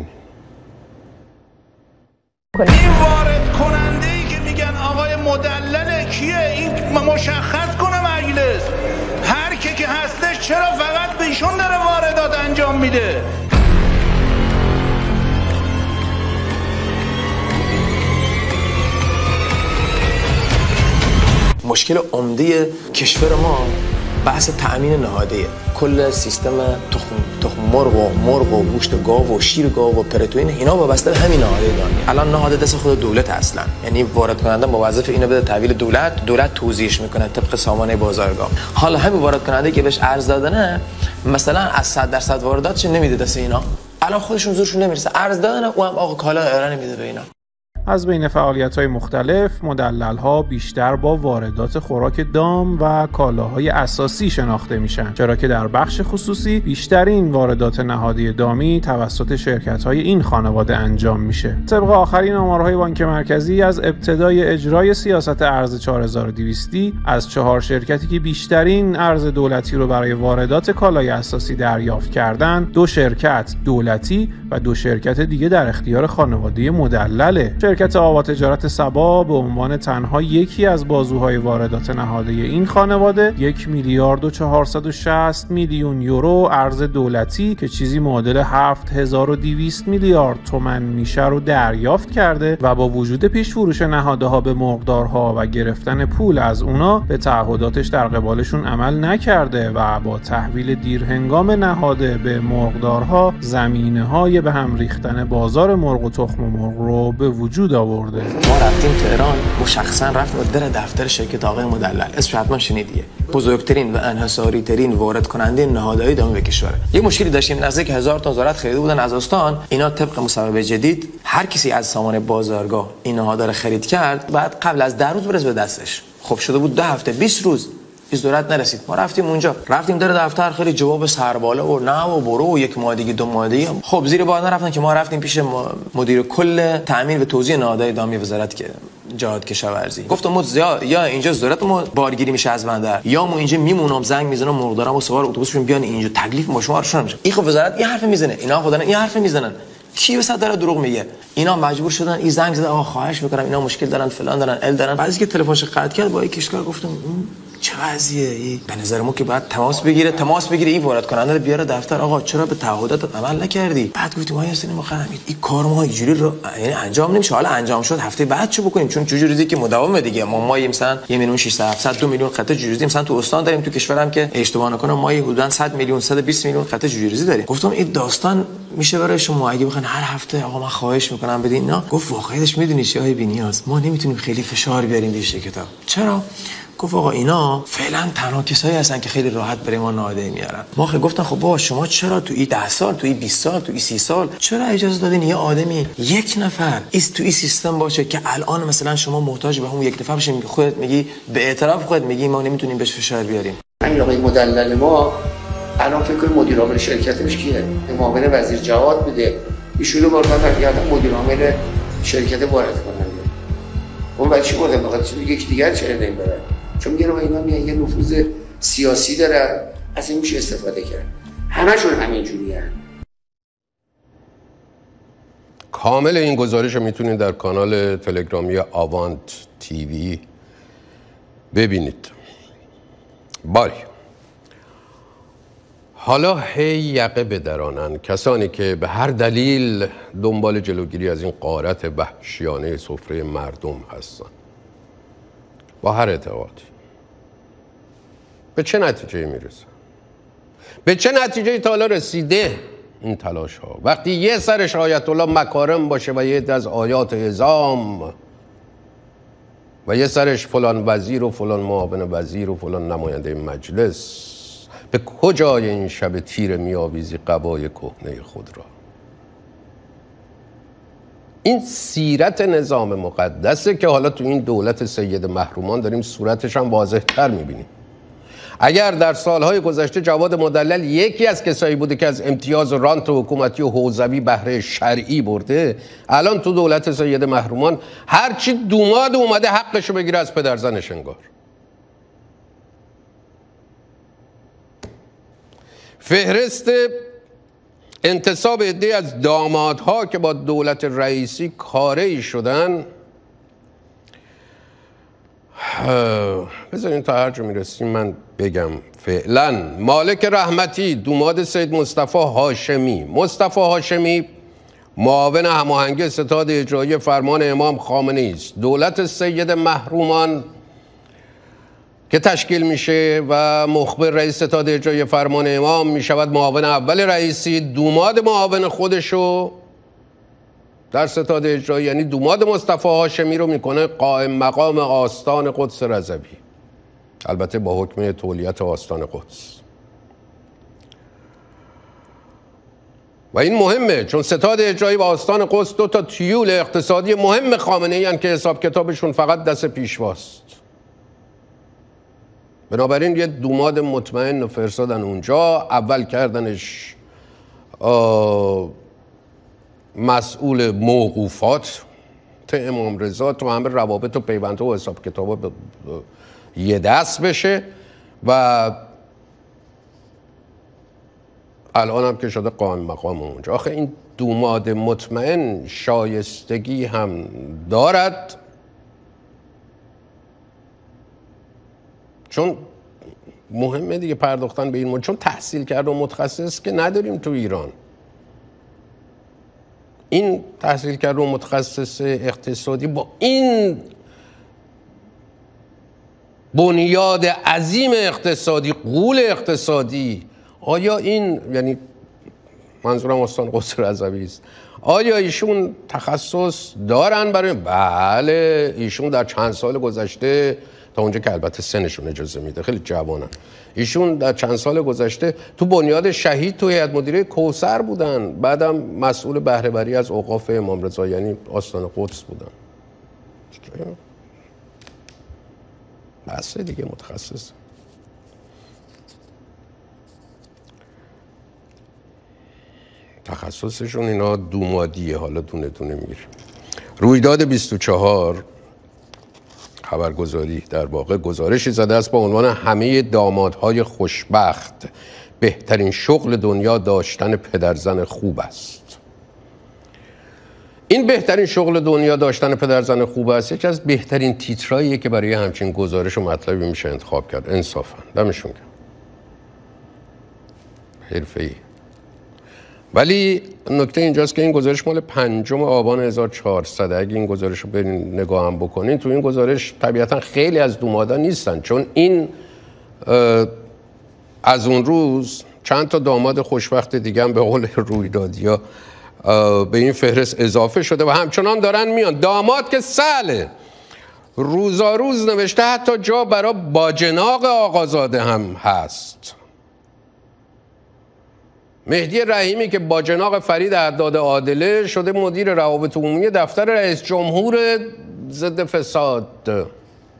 این وارد کننده ای که میگن آقای مدلل کیه؟ این مشخص کنه مجلس. هر کی که هستش چرا فقط به ایشون داره واردات انجام میده؟ مشکل عمده کشور ما بحث تأمین نهادیه. کل سیستم تخم تخم مرغ و مرغ و گوشت گاو و شیر گاو و پروتئین اینا وابسته به همین نهاده دارن. الان نهاد دست خود دولت اصلا، یعنی وارد کننده موظف اینو بده تحویل دولت، دولت توزیعش میکنه طبق سامانه بازارگاه. حالا همین وارد کننده که بهش ارز دادنه مثلا از صد درصد وارداتش نمیده دست اینا، الان خودشون زورشون نمیرسه ارز دادن، او هم آقا کالا ارائه نمیده به اینا. از بین فعالیت‌های مختلف، مدلل‌ها بیشتر با واردات خوراک دام و کالاهای اساسی شناخته میشن، چرا که در بخش خصوصی بیشترین واردات نهادی دامی توسط شرکت‌های این خانواده انجام میشه. طبق آخرین آمارهای بانک مرکزی از ابتدای اجرای سیاست ارز چهار هزار و دویست از چهار شرکتی که بیشترین ارز دولتی رو برای واردات کالای اساسی دریافت کردن، دو شرکت دولتی و دو شرکت دیگه در اختیار خانواده مدلله. شرکت آوا تجارت سبا به عنوان تنها یکی از بازوهای واردات نهادی این خانواده یک میلیارد و چهارصد و شصت میلیون یورو ارز دولتی که چیزی معادل هفت هزار و دویست میلیارد تومان میشه رو دریافت کرده و با وجود پیش فروش نهادها به مرغدارها و گرفتن پول از اونا به تعهداتش در قبالشون عمل نکرده و با تحویل دیرهنگام نهاده به مرغدارها زمینه‌های به هم ریختن بازار مرغ و تخم مرغ رو به وجود آورده. ما رفتیم تهران، مشخصا رفتیم در دفتر شرکت آقای مدلل، اسمش حتما شنیدیه، بزرگترین و انحصاری ترین وارد کننده نهادهای دامی کشور. یه مشکلی داشتیم، نزدیک هزار تن ذرت خریده بودن از استان. اینا طبق مصوبه جدید هر کسی از سامان بازارگاه این نهادها رو خرید کرد بعد قبل از ده روز برسه به دستش. خب شده بود ده هفته بیست روز این ذرت نرسید. ما رفتیم اونجا، رفتیم در دفتر، خیلی جواب سرباله و نه و برو و یک ماه دیگه دو ماه دیگه. خب زیر بار نرفتن که ما رفتیم پیش مدیر کل تامین و توزیع نهادهای دامی وزارت که جهاد کشاورزی. گفتم ما یا اینجا ذرت ما بارگیری میشه از بنده یا ما اینجا میمونم زنگ میزنم مرغدارم و سوار اتوبوسشون بیان اینجا تکلیف ما شما رو شون میشه. این خب وزارت این حرف میزنه، اینا خودن این حرف میزنن. کی وسط داره دروغ میگه؟ اینا مجبور شدن این زنگ زدن آقا خواهش میکنم اینا مشکل دارن فلان دارن ال دارن. بعضی که تلفنش قطع کرد با کشکار گفتم چه وضعیه این؟ به نظر ما که باید تماس بگیره تماس بگیره این وارد کننده رو بیاره دفتر، آقا چرا به تعهدات عمل نکردی؟ بعد گفتیم ما هستیم ما خرامید این کار ما اینجوری رو یعنی انجام نمیشه. حالا انجام شد هفته بعد چه بکنیم؟ چون جوجه ریزی که مداومه دیگه. ما ما مثلا یک میلیون و ششصد هفتصد دو میلیون قطعه جوجه ریزی مثلا تو استان داریم، تو کشورم که اشتباه نکنم ما حدودا صد میلیون صد و بیست میلیون قطعه جوجه ریزی داریم. گفتم این داستان میشه برای شما اگه بخواید هر هفته آقا من خواهش میکنم بدین. نه گفت واقعیتش میدونی چیه های بی‌نیاز، ما نمیتونیم خیلی فشار بیاریم به شرکت‌ها. چرا؟ گفت آقا اینا فعلا تنها کسایی هستن که خیلی راحت برای ما نهاده میارن. ما خیلی گفتن خب بابا شما چرا تو این ده سال تو این بیست سال تو این سی سال چرا اجازه دادین یه آدمی یک نفر است تو این سیستم باشه که الان مثلا شما محتاج به همون یک نفر بشین خودت میگی به اعتراف خودت میگی ما نمیتونیم بهش فشار بیاریم. همین آقای مدلل ما الان فکر کنم مدیر عامل شرکتش کیه؟ معاون وزیر جواد بوده. ایشون رو بردن کردن مدیر عامل شرکت وارد کننده. اون بچه بوده بخاطر چه یکی دیگر چه نمیبره. چون میگن اینا میگن یه نفوذ سیاسی داره از این میشه استفاده کرد. همشون همینجوریه. کامل این گزارش رو میتونید در کانال تلگرامی آوانت تیوی ببینید. باری حالا هی یقه بدرانن کسانی که به هر دلیل دنبال جلوگیری از این غارت وحشیانه سفره مردم هستن با هر اعتقادی. به چه نتیجه میرسه؟ به چه نتیجه تا حالا رسیده این تلاش ها؟ وقتی یه سرش آیت الله مکارم باشه و یه از آیات اعظام و یه سرش فلان وزیر و فلان معاون وزیر و فلان نماینده مجلس، به کجای این شب تیر میآویزی قبای کهنه خود را؟ این سیرت نظام مقدسه که حالا تو این دولت سید محرومان داریم صورتش هم واضح تر میبینیم. اگر در سالهای گذشته جواد مدلل یکی از کسایی بوده که از امتیاز و رانت حکومتی و حوزوی بهره شرعی برده، الان تو دولت سید محرومان هرچی دوماد اومده حقشو بگیره از پدرزنش انگار. فهرست انتصاب عده‌ای از دامادها که با دولت رئیسی کاره‌ای شدن، بذارین تا هر جا میرسیم من بگم. فعلا مالک رحمتی دوماد سید مصطفی هاشمی، مصطفی هاشمی معاون هماهنگی ستاد اجرایی فرمان امام خامنه‌ای است. دولت سید محرومان که تشکیل میشه و مخبر رئیس ستاد اجرایی فرمان امام میشود معاون اول رئیسی، دوماد معاون خودشو در ستاد اجرایی یعنی دوماد مصطفی هاشمی رو میکنه قائم مقام آستان قدس رضوی، البته با حکم تولیت آستان قدس. و این مهمه، چون ستاد اجرایی و آستان قدس دو تا تیول اقتصادی مهم خامنه‌ای هستند که حساب کتابشون فقط دست پیشواست. بنابراین یه دوماد مطمئن فرستادن اونجا، اول کردنش مسئول موقوفات تا امام رضا، تو همه روابط و پیوند و حساب کتاب یه دست بشه و الان هم که شده قائم مقام اونجا. آخه این دوماد مطمئن شایستگی هم دارد، چون مهمه دیگه پرداختن به این مورد، چون تحصیل کرده و متخصص که نداریم تو ایران. این تحصیل کرده و متخصص اقتصادی با این بنیاد عظیم اقتصادی، غول اقتصادی، آیا این، یعنی منظورم آستان قدس رضوی است، آیا ایشون تخصص دارن برای؟ بله، ایشون در چند سال گذشته، تا اونجا که البته سنشون اجازه میده، خیلی جوانن، ایشون در چند سال گذشته تو بنیاد شهید تو هیئت مدیره کوثر بودن، بعدم مسئول بهره وری از اوقاف امام رضا یعنی آستان قدس بودن. بس دیگه متخصص. تخصصشون اینا دومادیه، حالا دونه دونه میره. رویداد بیست و چهار خبرگزاری در واقع گزارشی زده است با عنوان همه دامادهای خوشبخت بهترین شغل دنیا داشتن پدرزن خوب است. این بهترین شغل دنیا داشتن پدرزن خوب است یکی از بهترین تیتراییه که برای همچین گزارش و مطلبی میشه انتخاب کرد. انصافا دمشون گرم، حرفه‌ای. ولی نکته اینجاست که این گزارش مال پنجم آبان هزار و چهارصد. اگه این گزارش رو برین نگاه هم بکنین، تو این گزارش طبیعتا خیلی از دومادا نیستن، چون این از اون روز چند تا داماد خوشبخت دیگه هم به قول رویدادیا به این فهرست اضافه شده و همچنان دارن میان. داماد که سهله، روزا روز نوشته، حتی جا برای باجناق آقازاده هم هست. مهدی رحیمی که باجناق فرید حداد عادله شده مدیر روابط عمومی دفتر رئیس جمهور ضد فساد.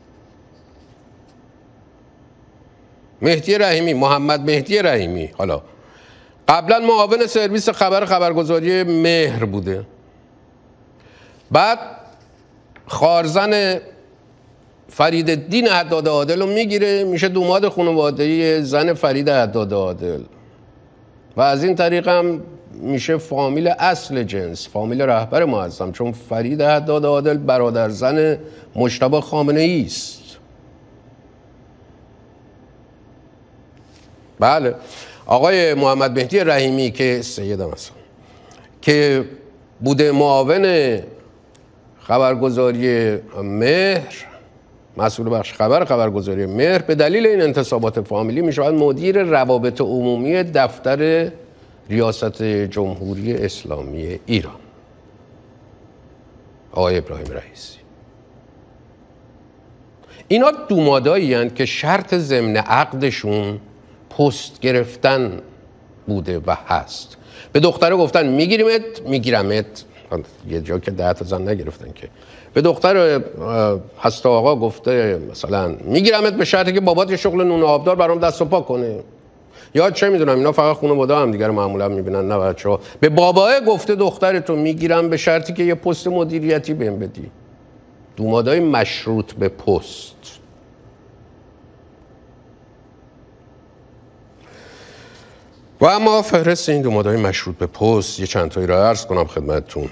مهدی رحیمی، محمد مهدی رحیمی، حالا قبلا معاون سرویس خبر خبرگزاری مهر بوده، بعد خارزن فرید الدین حداد عادل رو میگیره، میشه دوماد خانوادگی زن فرید حداد عادل و از این طریق هم میشه فامیل اصل جنس، فامیل رهبر معظم، چون فرید حداد عادل برادر زن مجتبی خامنه‌ای است. بله، آقای محمد مهدی رحیمی که سیدم هستم که بوده معاون خبرگزاری مهر، مسئول بخش خبر خبرگزاری مهر، به دلیل این انتصابات فامیلی می شود مدیر روابط عمومی دفتر ریاست جمهوری اسلامی ایران. آقای ابراهیم رئیسی. اینا دومادایی هستند که شرط ضمن عقدشون پست گرفتن بوده و هست. به دختره گفتن میگیریمت، میگیرمت. یه جا که ده تا زن نگرفتن که. به دختر هست آقا گفته مثلا میگیرمت به شرطی که بابات یه شغل نون آبدار برام دست و پا کنه. یا چه میدونم، اینا فقط خانواده هم دیگر معمولا میبینن، نه بچه‌ها. به بابای گفته دخترتو میگیرم به شرطی که یه پست مدیریتی بهم بدی. دومادای مشروط به پست. و اما فهرست این دومادای مشروط به پست یه چند تایی را عرض کنم خدمتتون.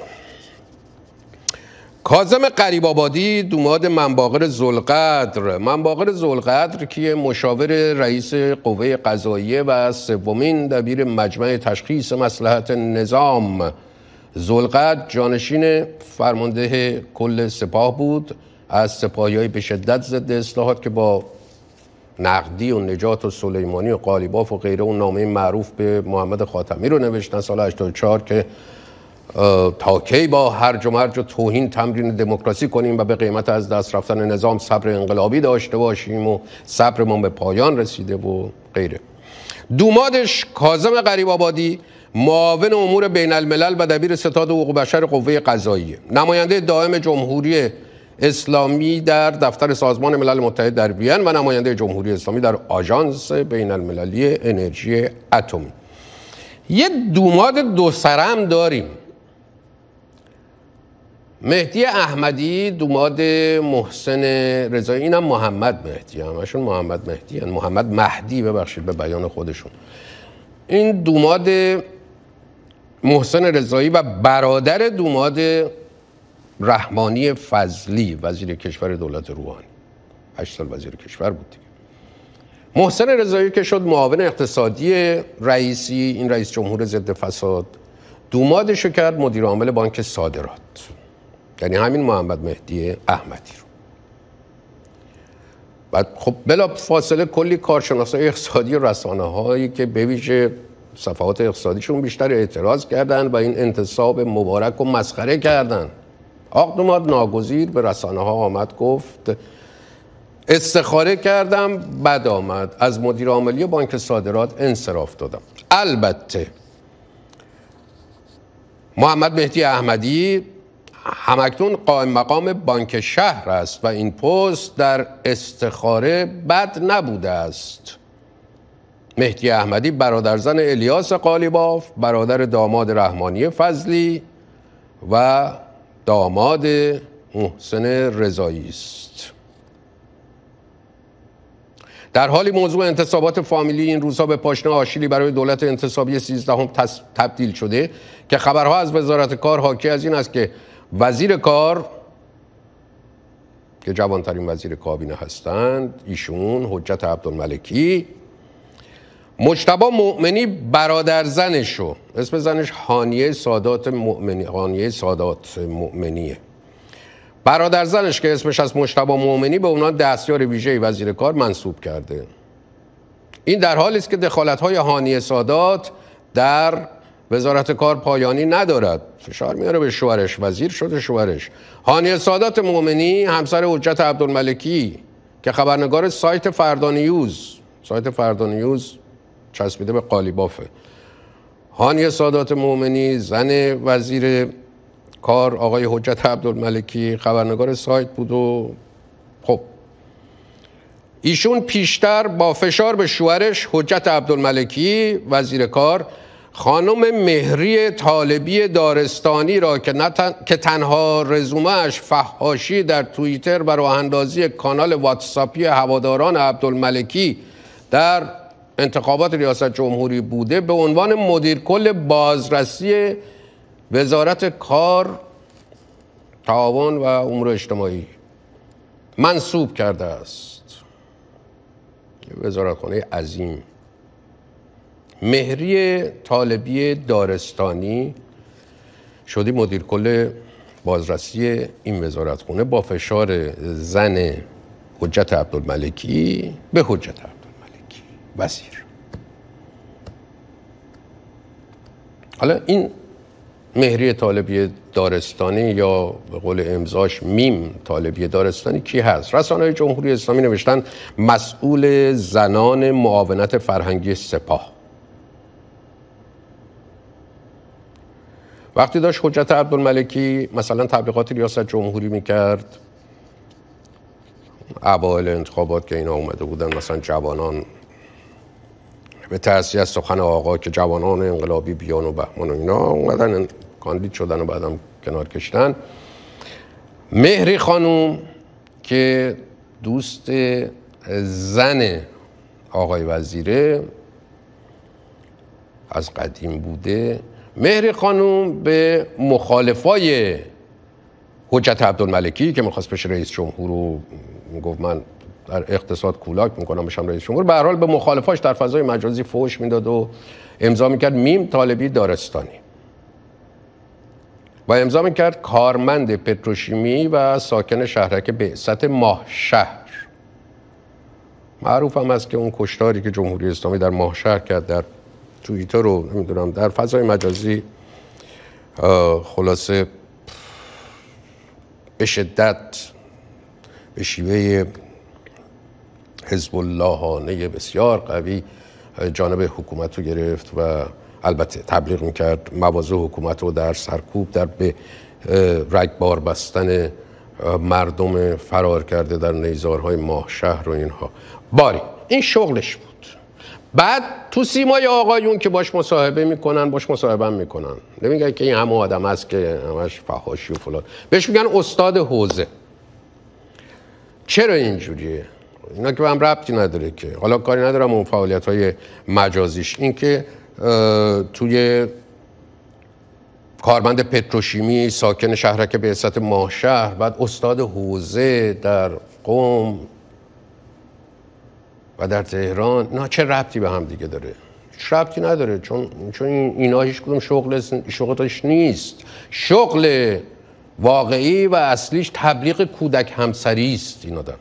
کاظم غریب آبادی، دوماد منباقر ذوالقدر. منباقر ذوالقدر که مشاور رئیس قوه قضاییه و سومین دبیر مجمع تشخیص مصلحت نظام. ذوالقدر جانشین فرمانده کل سپاه بود، از سپاهی‌های به شدت ضد اصلاحات که با نقدی و نجات و سلیمانی و قالیباف و غیره اون نامه معروف به محمد خاتمی رو نوشتن سال هشتاد و چهار که تا کی با هرج و مرج و توهین تمرین دموکراسی کنیم و به قیمت از دست رفتن نظام صبر انقلابی داشته باشیم و صبرمون به پایان رسیده و غیره. دومادش کاظم غریب آبادی معاون امور بین الملل و دبیر ستاد حقوق بشر قوه قضاییه، نماینده دائم جمهوری اسلامی در دفتر سازمان ملل متحد در وین و نماینده جمهوری اسلامی در آژانس بین المللی انرژی اتمی. یه دوماد دو سرم داریم. مهدی احمدی، دوماد محسن رضایی، اینم محمد مهدی، همشون محمد مهدی هن. محمد مهدی ببخشید به بیان خودشون. این دوماد محسن رضایی و برادر دوماد رحمانی فضلی، وزیر کشور دولت روحانی، هشت سال وزیر کشور بود دیگه. محسن رضایی که شد معاون اقتصادی رئیسی، این رئیس جمهور ضد فساد، دومادشو کرد مدیر عامل بانک صادرات، یعنی همین محمد مهدی احمدی رو. بعد خب بلا فاصله کلی کارشناسای اقتصادی و رسانه هایی که به ویژه صفحات اقتصادیشون بیشتر اعتراض کردن و این انتصاب مبارک رو مسخره کردن. آق دوماد ناگزیر به رسانه ها آمد گفت استخاره کردم بد آمد، از مدیر عاملی بانک صادرات انصراف دادم. البته محمد مهدی احمدی همکنون قائم مقام بانک شهر است و این پست در استخاره بد نبوده است. مهدی احمدی برادرزن الیاس قالیباف، برادر داماد رحمانی فضلی و داماد محسن رضایی است. در حالی موضوع انتصابات فامیلی این روزها به پاشنه آشیلی برای دولت انتصابی سیزدهم تبدیل شده که خبرها از وزارت کار حاکی از این است که وزیر کار که جوانترین وزیر کابینه هستند، ایشون حجت عبدالملکی، مجتبی مؤمنی برادر زنشو، اسم زنش هانیه سادات مؤمنی، هانیه سادات مؤمنیه، برادر زنش که اسمش از مجتبی مؤمنی به عنوان دستیار ویژه وزیر کار منصوب کرده. این در حالی است که دخالت‌های هانیه سادات در وزارت کار پایانی ندارد. فشار میاره به شوهرش، وزیر شده شوهرش. هانیه سادات مؤمنی همسر حجت عبدالملکی که خبرنگار سایت فردا نیوز، سایت فردا نیوز چسبیده به قالیبافه. هانیه سادات مؤمنی زن وزیر کار آقای حجت عبدالملکی خبرنگار سایت بود و خب ایشون پیشتر با فشار به شوهرش حجت عبدالملکی وزیر کار خانم مهری طالبی دارستانی را که, نتن... که تنها رزومه‌اش فحاشی در توییتر و راه اندازی کانال واتساپی هواداران عبدالملکی در انتخابات ریاست جمهوری بوده، به عنوان مدیر کل بازرسی وزارت کار، تعاون و امور اجتماعی منصوب کرده است. وزارتخانه عظیم. مهری طالبی دارستانی شدی مدیر کل بازرسی این وزارتخانه با فشار زن حجت عبدالملکی به حجت عبدالملکی وزیر. حالا این مهری طالبی دارستانی یا به قول امضاش میم طالبی دارستانی کی هست؟ رسانه‌های جمهوری اسلامی نوشتن مسئول زنان معاونت فرهنگی سپاه. وقتی داشت حجت عبدالملکی مثلا تبلیغات ریاست جمهوری میکرد، اوایل انتخابات که اینا اومده بودن، مثلا جوانان به تأسیس از سخن آقا که جوانان انقلابی بیان و بهمان و اینا اومدن کاندید شدن و بعدم کنار کشتن، مهری خانوم که دوست زن آقای وزیره از قدیم بوده، مهری خانوم به مخالفای حجت عبدالملکی که میخواست بشه رئیس جمهور رو گفت من در اقتصاد کولاک میکنم بشم رئیس جمهور، به هر حال به مخالفاش در فضای مجازی فحش میداد و امضا میکرد میم طالبی دارستانی و امضا میکرد کارمند پتروشیمی و ساکن شهرک بعثت ماهشهر. معروف هم است که اون کشتاری که جمهوری اسلامی در ماهشهر کرد در توییتر رو نمیدونم در فضای مجازی خلاصه به شدت به شیوه حزب اللهانه بسیار قوی جانب حکومت رو گرفت و البته تبلیغ میکرد مواضع حکومت رو در سرکوب، در به رگبار بستن مردم فرار کرده در نیزارهای ماهشهر و اینها. باری این شغلش بود. بعد تو سیمای آقایون که باش مصاحبه میکنن، باش مصاحبه میکنن، نمیگن که این همه آدم است که همش فحاشی و فلان، بهش میگن استاد حوزه. چرا اینجوریه؟ اینا که به هم ربطی نداره که، حالا کاری ندارم اون فعالیت های مجازیش، این که توی کارمند پتروشیمی ساکن شهرک بعثت ماهشهر، بعد استاد حوزه در قم و در تهران، نه چه ربطی به هم دیگه داره؟ هیچ ربطی نداره، چون چون اینا هیچ کدوم شغل شغلش نیست. شغل واقعی و اصلیش تبلیغ کودک همسری است. این آدم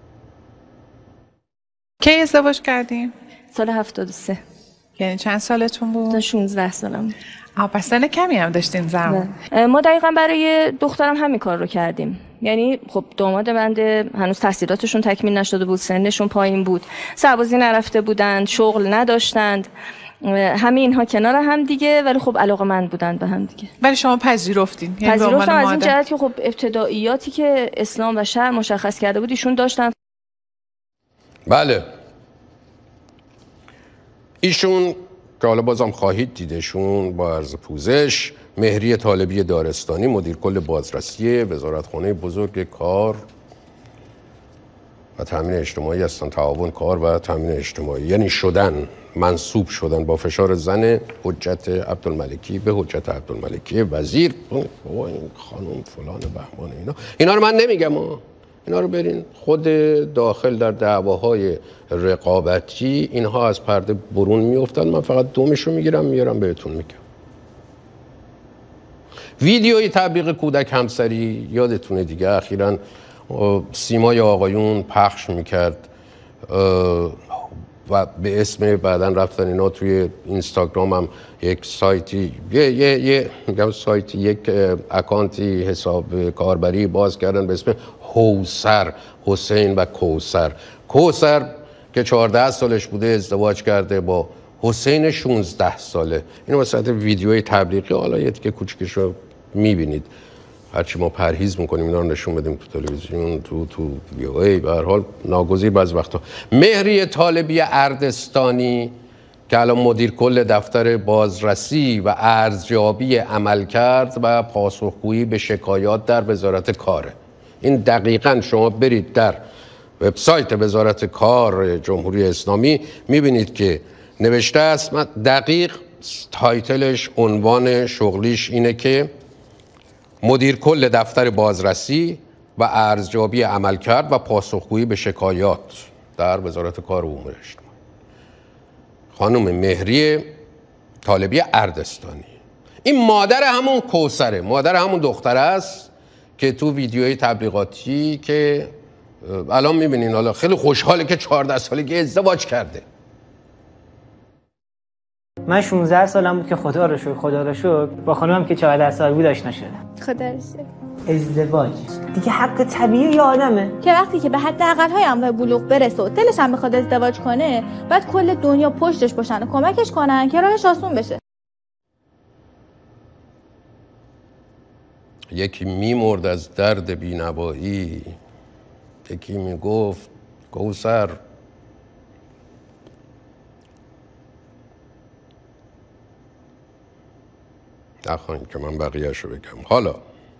کی ازدواج کردیم؟ سال هفتاد و سه. یعنی چند سالتون بود؟ شانزده سالم بود. آه پس سن کمی هم داشتین زمان. ما دقیقا برای دخترم همین کار رو کردیم. یعنی خب داماد بنده هنوز تحصیلاتشون تکمیل نشده بود، سنشون پایین بود، سربازی نرفته بودند، شغل نداشتند، همه اینها کنار هم دیگه، ولی خب علاقه‌مند بودند به هم دیگه. ولی شما پذیرفتین؟ یعنی پذیرفتم از این جهت که خب ابتداییاتی که اسلام و شرع مشخص کرده بود ایشون داشتن. بله. ایشون که حالا بازم خواهید دیدشون با عرض پوزش، مهری طالبی دارستانی، مدیر کل بازرسی وزارتخانه بزرگ کار و تامین اجتماعی هستن، تعاون کار و تامین اجتماعی، یعنی شدن منصوب شدن با فشار زن حجت عبدالملکی به حجت عبدالملکی وزیر. بابا این خانم فلان بهمان اینا اینا رو من نمیگم ها. اینا رو برین خود داخل در دعواهای رقابتی اینها از پرده برون میافتن. من فقط دومش رو میگیرم میارم بهتون میگم. ویدیوی تبلیغ کودک همسری یادتونه دیگه، اخیراً سیمای آقایون پخش میکرد و به اسم بعداً رفتن اینا توی اینستاگرام هم یک سایتی یه یه یه میگم سایتی یک اکانتی حساب کاربری باز کردن به اسم کوثر، حسین و کوثر. کوثر که چهارده سالش بوده ازدواج کرده با حسین شانزده ساله. اینو واسه ویدیوی تبلیغی، حالا یه دیگه کوچیکش رو میبینید. هرچی ما پرهیز میکنیم اینا رو نشون بدیم تو تلویزیون، تو تو ویدیوهای، به هر حال ناگزیر بعض وقتا. مهری طالبی اردستانی که الان مدیر کل دفتر بازرسی و ارزیابی عملکرد و پاسخگویی به شکایات در وزارت کاره. این دقیقاً شما برید در وبسایت وزارت کار جمهوری اسلامی میبینید که نوشته است، دقیق تایتلش، عنوان شغلیش اینه که مدیر کل دفتر بازرسی و ارزیابی عملکرد و پاسخگویی به شکایات در وزارت کار و امور اجتماعی. خانم مهری طالبی اردستانی. این مادر همون کوثره، مادر همون دختر است که تو ویدیوهای تبلیغاتی که الان میبینین، حالا خیلی خوشحاله که چهارده سالگی ازدواج کرده. من شانزده سالم بود که خدا رو شکر خدا رو شکر با خانومم که چهارده سال بود آشنا شدم. خدا رو شکر. ازدواج دیگه حق طبیعی یه آدمه که وقتی که به حداقل‌های هم بلوغ برسه و دلش هم بخواد ازدواج کنه، بعد کل دنیا پشتش باشن و کمکش کنن که راهش آسون بشه. یکی میمرد از درد بینوایی، یکی میگفت کوثر نخواهیم که من بقیهش رو بگم. حالا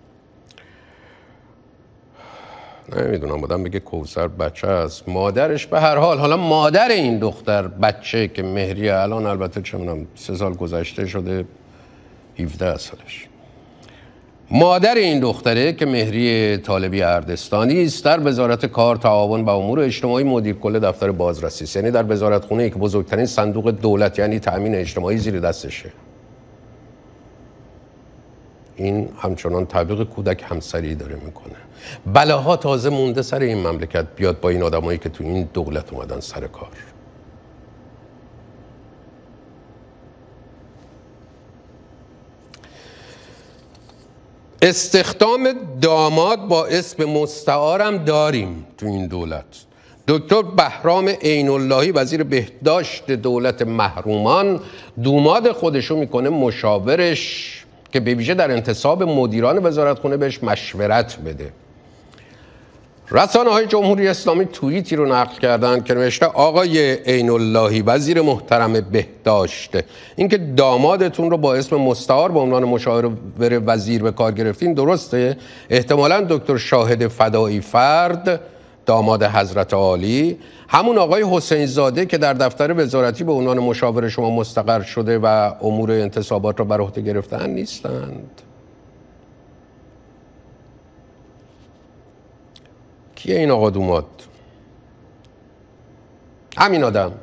نمیدونم آدم بگه کوثر بچه است، مادرش به هر حال، حالا مادر این دختر بچه که مهری الان البته چه میدونم سه سال گذشته شده هفده سالش، مادر این دختره که مهری طالبی اردستانی است، در وزارت کار، تعاون و امور اجتماعی مدیر کل دفتر بازرسی است. یعنی در وزارتخونه ای که بزرگترین صندوق دولت یعنی تامین اجتماعی زیر دستشه. این همچنان تبلیغ کودک همسری داره میکنه. بلاها تازه مونده سر این مملکت بیاد با این آدمایی که تو این دولت اومدن سر کار. استخدام داماد با اسم مستعارم داریم تو این دولت. دکتر بهرام عین اللهی وزیر بهداشت دولت محرومان دوماد خودشو میکنه مشاورش که به ویژه در انتصاب مدیران وزارتخونه بهش مشورت بده. رسانه های جمهوری اسلامی توییتی رو نقل کردن که نوشته آقای عین اللهی وزیر محترم بهداشت، اینکه دامادتون رو با اسم مستعار به عنوان مشاور وزیر به کار گرفتین درسته؟ احتمالاً دکتر شاهد فدایی فرد داماد حضرت عالی همون آقای حسین زاده که در دفتر وزارتی به عنوان مشاور شما مستقر شده و امور انتصابات را بر عهده گرفتن نیستند. کیه این آقا دوماد؟ همین آدم،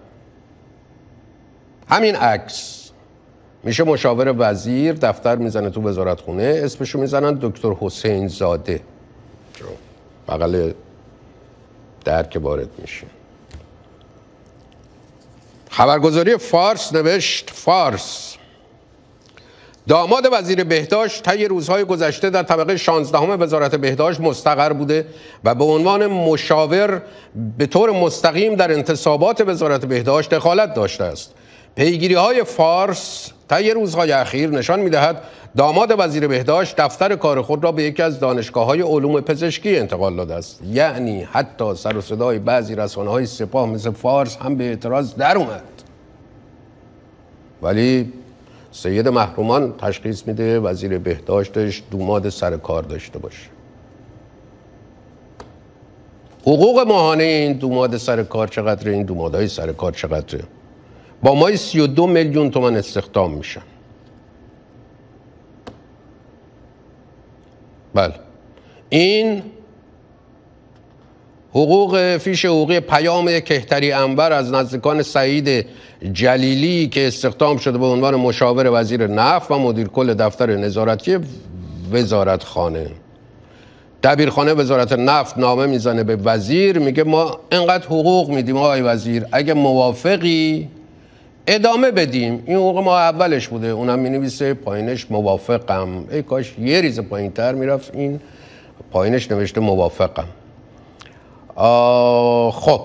همین عکس میشه مشاور وزیر، دفتر میزنه تو وزارتخونه، اسمشو میزنن دکتر حسین زاده، بغل در که وارد میشه. خبرگزاری فارس نوشت فارس داماد وزیر بهداشت طی روزهای گذشته در طبقه شانزدهم وزارت بهداشت مستقر بوده و به عنوان مشاور به طور مستقیم در انتصابات وزارت بهداشت دخالت داشته است. پیگیری های فارس طی روزهای اخیر نشان می‌دهد داماد وزیر بهداشت دفتر کار خود را به یکی از دانشگاه‌های علوم پزشکی انتقال داده است. یعنی حتی سر و صدای بعضی رسانه‌های سپاه مثل فارس هم به اعتراض در اومد. ولی سید محرومان تشخیص میده وزیر بهداشتش دوماد سر کار داشته باشه. حقوق ماهانه این دوماد سر کار چقدره؟ این دومادهای سر کار چقدره؟ با مای سی و دو میلیون تومان استخدام میشن. بله این حقوق فیش حقوقی پیام کهتری انور از نزدیکان سعید جلیلی که استخدام شده به عنوان مشاور وزیر نفت و مدیر کل دفتر نظارتی وزارتخانه. دبیرخانه وزارت نفت نامه میزنه به وزیر، میگه ما انقدر حقوق میدیم آقای وزیر، اگه موافقی ادامه بدیم. این حقوق ما اولش بوده، اونم مینویسه پایینش موافقم. ای کاش یه ریز پایین تر میرفت، این پایینش نوشته موافقم. خب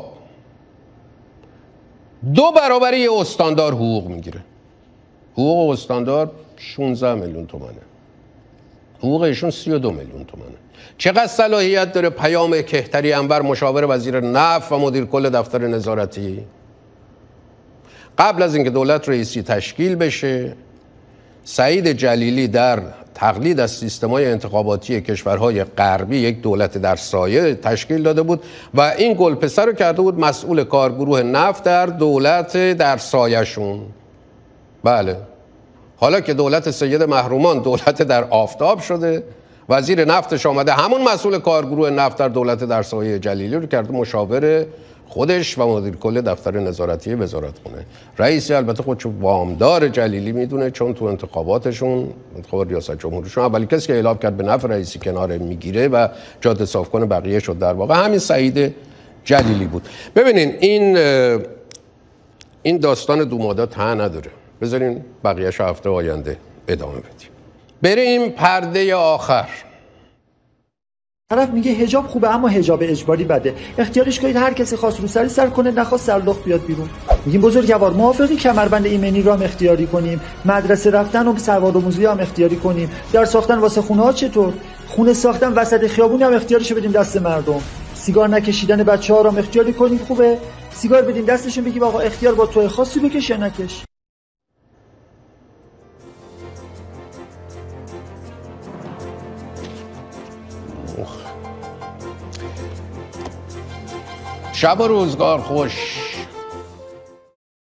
دو برابر یه استاندار حقوق میگیره. حقوق استاندار شانزده میلیون تومانه، حقوق ایشون سی و دو میلیون تومانه. چقدر صلاحیت داره پیام کهتری انور مشاور وزیر نفت و مدیر کل دفتر نظارتی؟ قبل از اینکه دولت رئیسی تشکیل بشه، سعید جلیلی در تقلید از سیستم‌های انتخاباتی کشورهای غربی یک دولت در سایه تشکیل داده بود و این گلپسر رو کرده بود مسئول کارگروه نفت در دولت در سایه‌شون. بله، حالا که دولت سید محرومان دولت در آفتاب شده، وزیر نفتش آمده همون مسئول کارگروه نفت در دولت در سایه جلیلی رو کرده مشاور خودش و مدیر کل دفتر نظارتی وزارتخونه. رئیسی البته خودشو وامدار جلیلی میدونه، چون تو انتخاباتشون انتخابات ریاست جمهوریشون اولی کسی که اعلام کرد به نفع رئیسی کنار میگیره و جاده صاف کنه بقیه شد در واقع همین سعید جلیلی بود. ببینین این این داستان دومادا ته نداره، بذارین بقیه‌اش هفته آینده ادامه بدیم. بریم پرده آخر. طرف میگه حجاب خوبه اما حجاب اجباری بده، اختیارش کنید هر کسی خواست رو سری سر کنه، نخواست سرلخت بیاد بیرون. میگیم بزرگوار موافقی کمربند ایمنی رو هم اختیاری کنیم، مدرسه رفتن و سوادآموزی هم اختیاری کنیم، در ساختن واسه خونه ها چطور؟ خونه ساختن وسط خیابون هم اختیارشو بدیم دست مردم. سیگار نکشیدن بچه‌ها رو هم اختیاری کنیم، خوبه؟ سیگار بدیم دستشون، بگیم آقا اختیار با تو خاصی بکش یا نکش. شب و روزگار خوش.